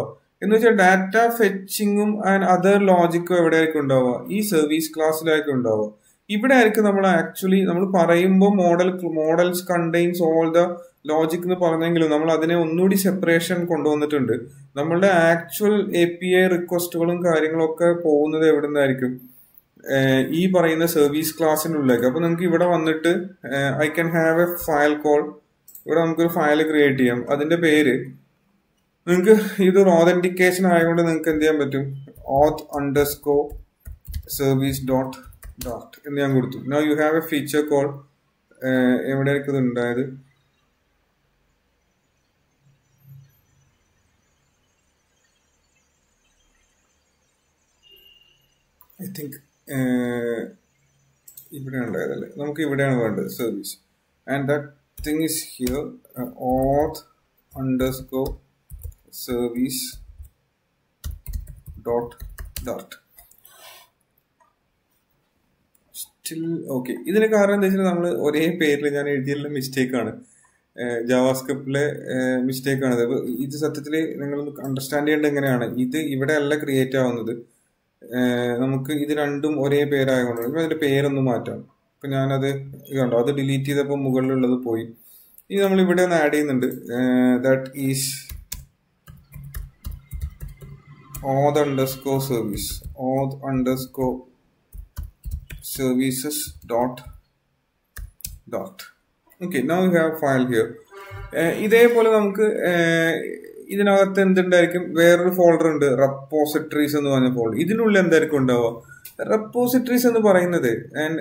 എന്ന് വെച്ചാൽ ഡാറ്റ ഫെച്ചിങ്ങും ആൻഡ് അതർ ലോജിക്കും എവിടെയായിരിക്കും ഉണ്ടാവുക? ഈ സർവീസ് ക്ലാസ്സിലായിരിക്കും ഉണ്ടാവുക. ഇവിടെ ആയിരിക്കും നമ്മൾ ആക്ച്വലി നമ്മൾ പറയുമ്പോൾ model models contains all the logic എന്ന് പറഞ്ഞെങ്കിലും നമ്മൾ അതിനെ ഒന്നുകൂടി സെപ്പറേഷൻ കൊണ്ടുവന്നിട്ടുണ്ട്. നമ്മളുടെ ആക്ച്വൽ എ പി ഐ റിക്വസ്റ്റുകളും കാര്യങ്ങളൊക്കെ പോകുന്നത് എവിടെ നിന്നായിരിക്കും? ഈ പറയുന്ന സർവീസ് ക്ലാസ്സിനുള്ളിലേക്ക്. അപ്പൊ നിങ്ങൾക്ക് ഇവിടെ വന്നിട്ട് I can have a file call. ഇവിടെ നമുക്കൊരു ഫയൽ ക്രിയേറ്റ് ചെയ്യാം. അതിന്റെ പേര് നിങ്ങൾക്ക് ഇതൊരു ഓതന്റിക്കേഷൻ ആയതുകൊണ്ട് നിങ്ങൾക്ക് എന്ത് ചെയ്യാൻ പറ്റും? Auth underscore service dot dart എന്ന് ഞാൻ കൊടുത്തു. Now you have a feature call. എവിടെയായിരിക്കും ഇത് ഉണ്ടായത്? ഐ തിങ്ക് ഇവിടെയാണ് ഉണ്ടായതല്ലേ? നമുക്ക് ഇവിടെയാണ് വേണ്ടത് service. And that thing is here. Auth underscore service dot dart. Still okay. ഇതിന് കാരണം എന്താ വെച്ചാൽ നമ്മൾ ഒരേ പേരിൽ ഞാൻ എഴുതിയുള്ള മിസ്റ്റേക്ക് ആണ്, ജാവാസ്ക്രിപ്റ്റിലെ മിസ്റ്റേക്ക് ആണ്. ഇത് സത്യത്തിൽ നിങ്ങൾ അണ്ടർസ്റ്റാൻഡ് ചെയ്യേണ്ടത് എങ്ങനെയാണ്, ഇത് ഇവിടെ അല്ല ക്രിയേറ്റ് ആവുന്നത്. നമുക്ക് ഇത് രണ്ടും ഒരേ പേരായതുകൊണ്ടാണ്. ഇപ്പം അതിന്റെ പേരൊന്ന് മാറ്റാം. ഇപ്പൊ ഞാനത് കണ്ടോ, അത് ഡിലീറ്റ് ചെയ്തപ്പോൾ മുകളിലുള്ളത് പോയി. ഇനി നമ്മൾ ഇവിടെ ഒന്ന് ആഡ് ചെയ്യുന്നുണ്ട്. That is auth underscore service auth underscore services dot dot. Okay, now we have file here. ഇതേപോലെ നമുക്ക് ഇതിനകത്ത് എന്തുണ്ടായിരിക്കും? വേറൊരു ഫോൾഡർ ഉണ്ട്, റെപ്പോസിറ്ററീസ് എന്ന് പറഞ്ഞ ഫോൾഡർ. ഇതിനുള്ളിൽ എന്തായിരിക്കും ഉണ്ടാവുക? റെപ്പോസിറ്ററീസ് എന്ന് പറയുന്നത്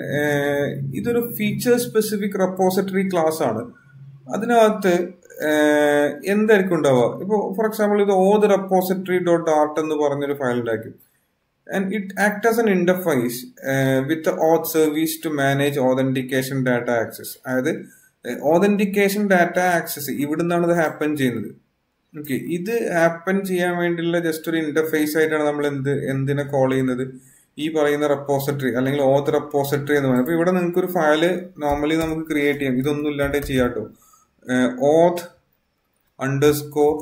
ഇതൊരു ഫീച്ചർ സ്പെസിഫിക് റെപ്പോസിറ്ററി ക്ലാസ് ആണ്. അതിനകത്ത് എന്തായിരിക്കും ഉണ്ടാവുക? ഇപ്പോൾ ഫോർ എക്സാമ്പിൾ ഇത് ഓത് റെപ്പോസിറ്ററി ഡോട്ട് ഡാർട്ട് എന്ന് പറഞ്ഞൊരു ഫയൽ ഉണ്ടാക്കും. And it act as an interface with auth service to manage authentication data access. അതായത് ഓതന്റിക്കേഷൻ ഡാറ്റ ആക്സസ് ഇവിടുന്നാണ് ഇത് ഹാപ്പൻ ചെയ്യുന്നത്. ഓക്കെ, ഇത് ഹാപ്പൻ ചെയ്യാൻ വേണ്ടിയുള്ള ജസ്റ്റ് ഒരു ഇന്റർഫേസ് ആയിട്ടാണ് നമ്മൾ എന്ത് എന്തിനെ കോൾ ചെയ്യുന്നത്? ഈ പറയുന്ന റെപ്പോസിറ്ററി അല്ലെങ്കിൽ ഓത്ത് റെപ്പോസിറ്ററി എന്ന് പറയുന്നത്. അപ്പൊ ഇവിടെ നിങ്ങൾക്ക് ഒരു ഫയല് നോർമലി നമുക്ക് ക്രിയേറ്റ് ചെയ്യാം. ഇതൊന്നും ഇല്ലാണ്ട് ചെയ്യാട്ടോ. Auth underscore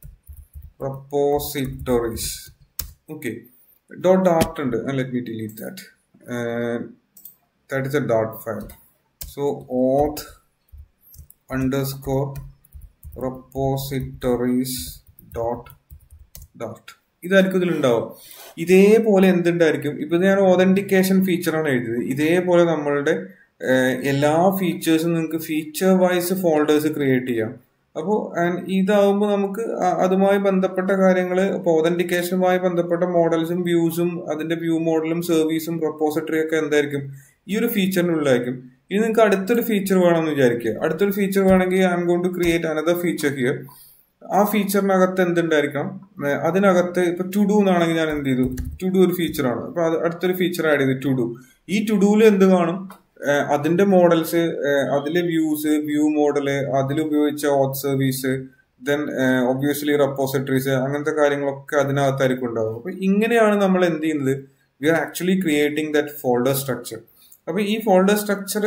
repositories. Okay, dot dart ഉണ്ട്. Let me delete that. That is a dot file. So auth underscore repositories dot dart ഇതായിരിക്കും ഇതിലുണ്ടാവും. ഇതേപോലെ എന്തുണ്ടായിരിക്കും? ഇപ്പൊ ഞാൻ ഓതന്റിക്കേഷൻ ഫീച്ചറാണ് എഴുതിയത്. ഇതേപോലെ നമ്മളുടെ എല്ലാ ഫീച്ചേഴ്സും നിങ്ങൾക്ക് ഫീച്ചർ വൈസ് ഫോൾഡേഴ്സ് ക്രിയേറ്റ് ചെയ്യാം. അപ്പോൾ ഇതാവുമ്പോൾ നമുക്ക് അതുമായി ബന്ധപ്പെട്ട കാര്യങ്ങൾ, ഇപ്പോൾ ഓതന്റിക്കേഷനുമായി ബന്ധപ്പെട്ട മോഡൽസും വ്യൂസും അതിന്റെ വ്യൂ മോഡലും സർവീസും റെപ്പോസിറ്ററി ഒക്കെ എന്തായിരിക്കും? ഈ ഒരു ഫീച്ചറിനുള്ളിലായിരിക്കും. ഇനി നിങ്ങൾക്ക് അടുത്തൊരു ഫീച്ചർ വേണമെന്ന് വിചാരിക്കുക. അടുത്തൊരു ഫീച്ചർ വേണമെങ്കിൽ I'm going to create another feature here. ആ ഫീച്ചറിനകത്ത് എന്തുണ്ടായിരിക്കണം? അതിനകത്ത് ഇപ്പൊ ടു ഡു എന്നാണെങ്കിൽ ഞാൻ എന്ത് ചെയ്തു? ടു ഡു ഒരു ഫീച്ചറാണ്. അപ്പൊ അത് അടുത്തൊരു ഫീച്ചർ ആഡ് ചെയ്തു ടു ഡു. ഈ ടു ഡുവിൽ എന്ത് കാണും? അതിന്റെ മോഡൽസ്, അതിലെ വ്യൂസ്, വ്യൂ മോഡല്, അതിലുപയോഗിച്ച auth service, then obviously repositories, അങ്ങനത്തെ കാര്യങ്ങളൊക്കെ അതിനകത്തായിരിക്കും ഉണ്ടാവും. അപ്പൊ ഇങ്ങനെയാണ് നമ്മൾ എന്ത് ചെയ്യുന്നത്? We are actually creating that folder structure. അപ്പൊ ഈ folder structure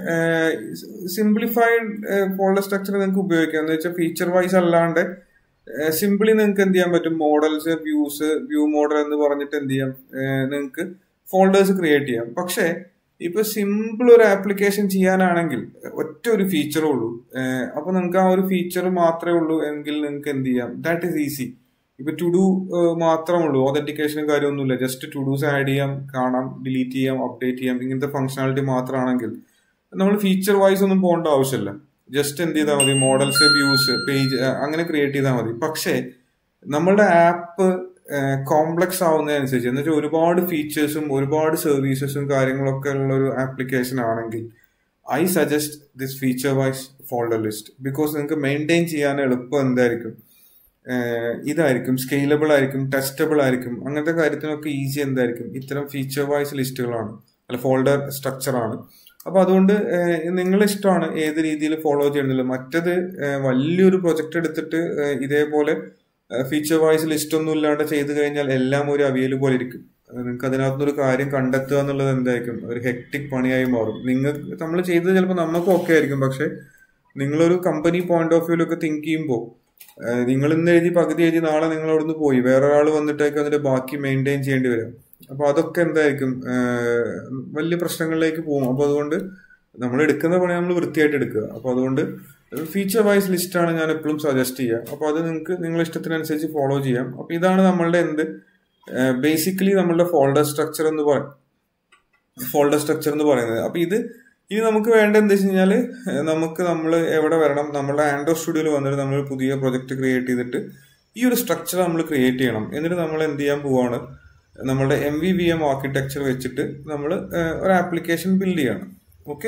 simplified folder structure നിങ്ങൾക്ക് ഉപയോഗിക്കാം. എന്ന് വെച്ചാൽ ഫീച്ചർ വൈസ് അല്ലാണ്ട് സിംപിളി നിങ്ങൾക്ക് എന്ത് ചെയ്യാൻ പറ്റും? മോഡൽസ്, വ്യൂസ്, വ്യൂ മോഡൽ എന്ന് പറഞ്ഞിട്ട് എന്ത് ചെയ്യാം? നിങ്ങൾക്ക് ഫോൾഡേഴ്സ് ക്രിയേറ്റ് ചെയ്യാം. പക്ഷെ ഇപ്പൊ സിമ്പിൾ ഒരു ആപ്ലിക്കേഷൻ ചെയ്യാനാണെങ്കിൽ ഒറ്റ ഒരു ഫീച്ചറേ ഉള്ളൂ. അപ്പൊ നിങ്ങൾക്ക് ആ ഒരു ഫീച്ചർ മാത്രമേ ഉള്ളൂ എങ്കിൽ നിങ്ങൾക്ക് എന്ത് ചെയ്യാം? That is easy. ഇപ്പൊ ടു ഡു മാത്രമേ ഉള്ളൂ, ഓതന്റിക്കേഷനും കാര്യമൊന്നുമില്ല. ജസ്റ്റ് ടു ഡൂസ് ആഡ് ചെയ്യാം, കാണാം, ഡിലീറ്റ് ചെയ്യാം, അപ്ഡേറ്റ് ചെയ്യാം, ഇങ്ങനത്തെ ഫംഗ്ഷനാലിറ്റി മാത്രമാണെങ്കിൽ നമ്മൾ ഫീച്ചർ വൈസ് ഒന്നും പോകേണ്ട ആവശ്യമില്ല. ജസ്റ്റ് എന്ത് ചെയ്താൽ മതി? മോഡൽസ്, വ്യൂസ്, പേജ് അങ്ങനെ ക്രിയേറ്റ് ചെയ്താൽ മതി. പക്ഷേ നമ്മളുടെ ആപ്പ് കോംപ്ലക്സ് ആവുന്നതനുസരിച്ച്, എന്ന് വെച്ചാൽ ഒരുപാട് ഫീച്ചേഴ്സും ഒരുപാട് സർവീസസും കാര്യങ്ങളൊക്കെ ഉള്ള ഒരു ആപ്ലിക്കേഷൻ ആണെങ്കിൽ I suggest this feature wise folder list. Because നിങ്ങൾക്ക് മെയിൻറ്റെയിൻ ചെയ്യാൻ എളുപ്പം എന്തായിരിക്കും? ഇതായിരിക്കും. സ്കെയിലബിൾ ആയിരിക്കും, ടെസ്റ്റബിൾ ആയിരിക്കും. അങ്ങനത്തെ കാര്യത്തിനൊക്കെ ഈസി എന്തായിരിക്കും? ഇത്തരം ഫീച്ചർ വൈസ് ലിസ്റ്റുകളാണ്, അല്ല ഫോൾഡർ സ്ട്രക്ചർ ആണ്. അപ്പൊ അതുകൊണ്ട് നിങ്ങളെ ഇഷ്ടമാണ് ഏത് രീതിയിൽ ഫോളോ ചെയ്യുന്നില്ല. മറ്റത് വലിയൊരു പ്രൊജക്ട് എടുത്തിട്ട് ഇതേപോലെ ഫീച്ചർ വൈസ് ലിസ്റ്റ് ഒന്നും ഇല്ലാണ്ട് ചെയ്ത് കഴിഞ്ഞാൽ എല്ലാം ഒരു അവിയൽ പോലെ ഇരിക്കും. നിങ്ങൾക്ക് അതിനകത്തുനിന്നൊരു കാര്യം കണ്ടെത്തുക എന്നുള്ളത് എന്തായിരിക്കും? ഒരു ഹെക്ടിക് പണിയായി മാറും. നിങ്ങൾ നമ്മൾ ചെയ്തത് ചിലപ്പോൾ നമുക്ക് ഓക്കെ ആയിരിക്കും, പക്ഷെ നിങ്ങളൊരു കമ്പനി പോയിന്റ് ഓഫ് വ്യൂലൊക്കെ തിങ്ക് ചെയ്യുമ്പോൾ നിങ്ങൾ ഇന്ന് എഴുതി പകുതി എഴുതി നാളെ നിങ്ങൾ അവിടുന്ന് പോയി വേറെ ഒരാൾ വന്നിട്ടേക്ക് അതിന്റെ ബാക്കി മെയിൻറ്റെയിൻ ചെയ്യേണ്ടി വരും. അപ്പൊ അതൊക്കെ എന്തായിരിക്കും വലിയ പ്രശ്നങ്ങളിലേക്ക് പോകും. അപ്പൊ അതുകൊണ്ട് നമ്മൾ എടുക്കുന്ന പണി നമ്മൾ വൃത്തിയായിട്ട് എടുക്കുക. അപ്പൊ അതുകൊണ്ട് ഫീച്ചർ വൈസ് ലിസ്റ്റ് ആണ് ഞാൻ എപ്പോഴും സജസ്റ്റ് ചെയ്യുക. അപ്പൊ അത് നിങ്ങൾക്ക് നിങ്ങളുടെ ഇഷ്ടത്തിനനുസരിച്ച് ഫോളോ ചെയ്യാം. അപ്പൊ ഇതാണ് നമ്മളുടെ എന്ത് ബേസിക്കലി നമ്മളുടെ ഫോൾഡർ സ്ട്രക്ചർ എന്ന് പറ ഫോൾഡർ സ്ട്രക്ചർ എന്ന് പറയുന്നത്. അപ്പൊ ഇത് ഇനി നമുക്ക് വേണ്ട എന്താ വെച്ച് കഴിഞ്ഞാല് നമുക്ക് നമ്മൾ എവിടെ വരണം, നമ്മുടെ ആൻഡ്രോയിഡ് സ്റ്റുഡിയോയിൽ വന്നിട്ട് നമ്മൾ പുതിയ പ്രൊജക്ട് ക്രിയേറ്റ് ചെയ്തിട്ട് ഈ ഒരു സ്ട്രക്ചർ നമ്മൾ ക്രിയേറ്റ് ചെയ്യണം. എന്നിട്ട് നമ്മൾ എന്ത് ചെയ്യാൻ പോവാണ്, നമ്മളുടെ M V V M architecture വെച്ചിട്ട് നമ്മൾ ഒരു ആപ്ലിക്കേഷൻ ബിൽഡ് ചെയ്യണം. ഓക്കെ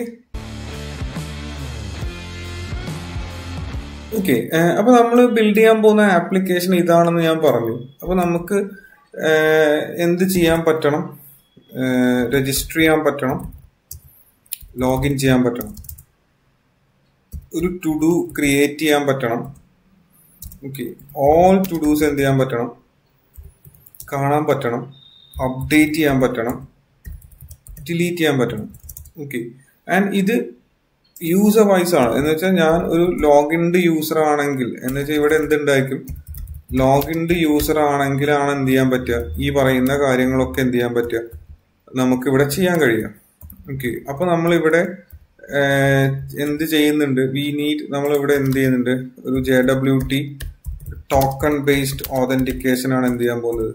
ഓക്കെ അപ്പൊ നമ്മൾ ബിൽഡ് ചെയ്യാൻ പോകുന്ന ആപ്ലിക്കേഷൻ ഇതാണെന്ന് ഞാൻ പറഞ്ഞു. അപ്പൊ നമുക്ക് എന്ത് ചെയ്യാൻ പറ്റണം, രജിസ്റ്റർ ചെയ്യാൻ പറ്റണം, ലോഗിൻ ചെയ്യാൻ പറ്റണം, ഒരു ടു ഡു ക്രിയേറ്റ് ചെയ്യാൻ പറ്റണം. ഓക്കെ ഓൾ ടു ഡൂസ് എന്ത് ചെയ്യാൻ പറ്റണം, കാണാൻ പറ്റണം, അപ്ഡേറ്റ് ചെയ്യാൻ പറ്റണം, ഡിലീറ്റ് ചെയ്യാൻ പറ്റണം. ഓക്കെ ആൻഡ് ഇത് യൂസർ വൈസ് ആണ്. എന്ന് വെച്ചാൽ ഞാൻ ഒരു ലോഗിൻഡ് യൂസർ ആണെങ്കിൽ എന്ന് വെച്ചാൽ ഇവിടെ എന്തുണ്ടായിരിക്കും, ലോഗിൻഡ് യൂസർ ആണെങ്കിലാണ് എന്ത് ചെയ്യാൻ പറ്റുക, ഈ പറയുന്ന കാര്യങ്ങളൊക്കെ എന്ത് ചെയ്യാൻ പറ്റുക, നമുക്ക് ഇവിടെ ചെയ്യാൻ കഴിയുക. ഓക്കെ അപ്പൊ നമ്മളിവിടെ എന്ത് ചെയ്യുന്നുണ്ട്, വി നീഡ് നമ്മളിവിടെ എന്ത് ചെയ്യുന്നുണ്ട്, ഒരു J W T token based authentication ആണ് എന്ത് ചെയ്യാൻ പോകുന്നത്.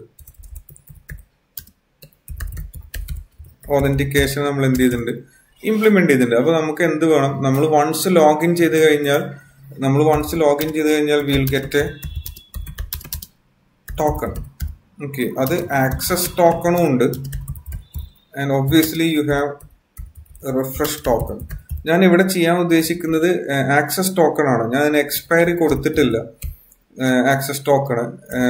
ഓതന്റിക്കേഷൻ നമ്മൾ എന്ത് ചെയ്തിട്ടുണ്ട്, ഇംപ്ലിമെന്റ് ചെയ്തിട്ടുണ്ട്. അപ്പൊ നമുക്ക് എന്ത് വേണം, നമ്മൾ വൺസ് ലോഗിൻ ചെയ്ത് കഴിഞ്ഞാൽ നമ്മൾ വൺസ് ലോഗിൻ ചെയ്ത് കഴിഞ്ഞാൽ will get a token. Okay അത് ആക്സസ് ടോക്കണും ഉണ്ട് and obviously you have refresh token. ഞാൻ ഇവിടെ ചെയ്യാൻ ഉദ്ദേശിക്കുന്നത് ആക്സസ് ടോക്കൺ ആണ്. ഞാൻ അതിന് എക്സ്പയറി കൊടുത്തിട്ടില്ല. ആക്സസ് ടോക്കണ്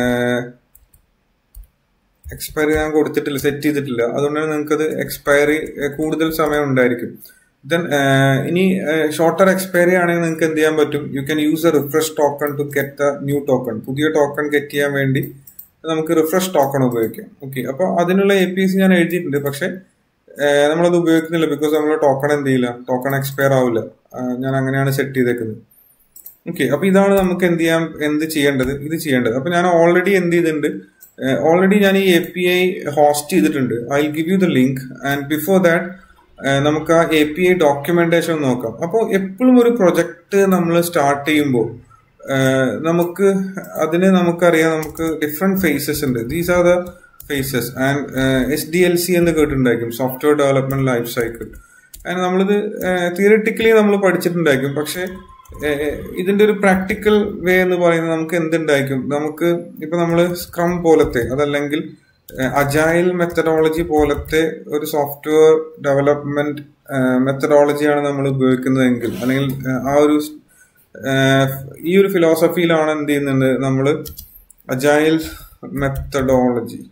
എക്സ്പയറി ഞാൻ കൊടുത്തിട്ടില്ല, സെറ്റ് ചെയ്തിട്ടില്ല. അതുകൊണ്ടാണ് നിങ്ങൾക്ക് അത് എക്സ്പയറി കൂടുതൽ സമയം ഉണ്ടായിരിക്കും. ദെൻ ഇനി ഷോർട്ടർ എക്സ്പയറി ആണെങ്കിൽ നിങ്ങൾക്ക് എന്ത് ചെയ്യാൻ പറ്റും, you can use a refresh token to get a new token. പുതിയ ടോക്കൺ ഗെറ്റ് ചെയ്യാൻ വേണ്ടി നമുക്ക് റിഫ്രഷ് ടോക്കൺ ഉപയോഗിക്കാം. ഓക്കെ അപ്പൊ അതിനുള്ള എ പി എസ് ഞാൻ എഴുതിയിട്ടുണ്ട്, പക്ഷെ നമ്മളത് ഉപയോഗിക്കുന്നില്ല. ബിക്കോസ് നമ്മൾ ടോക്കൺ എന്ത് ചെയ്യില്ല, ടോക്കൺ എക്സ്പയർ ആവില്ല. ഞാൻ അങ്ങനെയാണ് സെറ്റ് ചെയ്തേക്കുന്നത്. ഓക്കെ അപ്പൊ ഇതാണ് നമുക്ക് എന്ത് ചെയ്യാൻ എന്ത് ചെയ്യേണ്ടത്, ഇത് ചെയ്യേണ്ടത്. അപ്പൊ ഞാൻ ഓൾറെഡി എന്ത് ചെയ്തിട്ടുണ്ട്, ഓൾറെഡി ഞാൻ ഈ എ പി ഐ ഹോസ്റ്റ് ചെയ്തിട്ടുണ്ട്. I will give you the link and before that നമുക്ക് ആ എ പി ഐ ഡോക്യുമെന്റേഷൻ നോക്കാം. അപ്പോൾ എപ്പോഴും ഒരു പ്രൊജക്ട് നമ്മൾ സ്റ്റാർട്ട് ചെയ്യുമ്പോൾ നമുക്ക് അതിന് നമുക്കറിയാം, നമുക്ക് ഡിഫറെന്റ് ഫേസസ് ഉണ്ട്. These are the phases and S D L C എന്ന് കേട്ടിട്ടുണ്ടായിരിക്കും, സോഫ്റ്റ്വെയർ ഡെവലപ്മെന്റ് ലൈഫ് സൈക്കിൾ. ആൻഡ് നമ്മളിത് തിയറിറ്റിക്കലി നമ്മൾ പഠിച്ചിട്ടുണ്ടായിരിക്കും. പക്ഷെ ഇതിന്റെ ഒരു പ്രാക്ടിക്കൽ വേ എന്ന് പറയുന്നത് നമുക്ക് എന്തുണ്ടായിരിക്കും, നമുക്ക് ഇപ്പൊ നമ്മൾ സ്ക്രം പോലത്തെ അതല്ലെങ്കിൽ അജൈൽ മെത്തഡോളജി പോലത്തെ ഒരു സോഫ്റ്റ്വെയർ ഡെവലപ്മെന്റ് മെത്തഡോളജിയാണ് നമ്മൾ ഉപയോഗിക്കുന്നതെങ്കിൽ, അല്ലെങ്കിൽ ആ ഒരു ഈ ഒരു ഫിലോസഫിയിലാണ് എന്ത് ചെയ്യുന്നുണ്ട് നമ്മൾ അജൈൽ മെത്തഡോളജി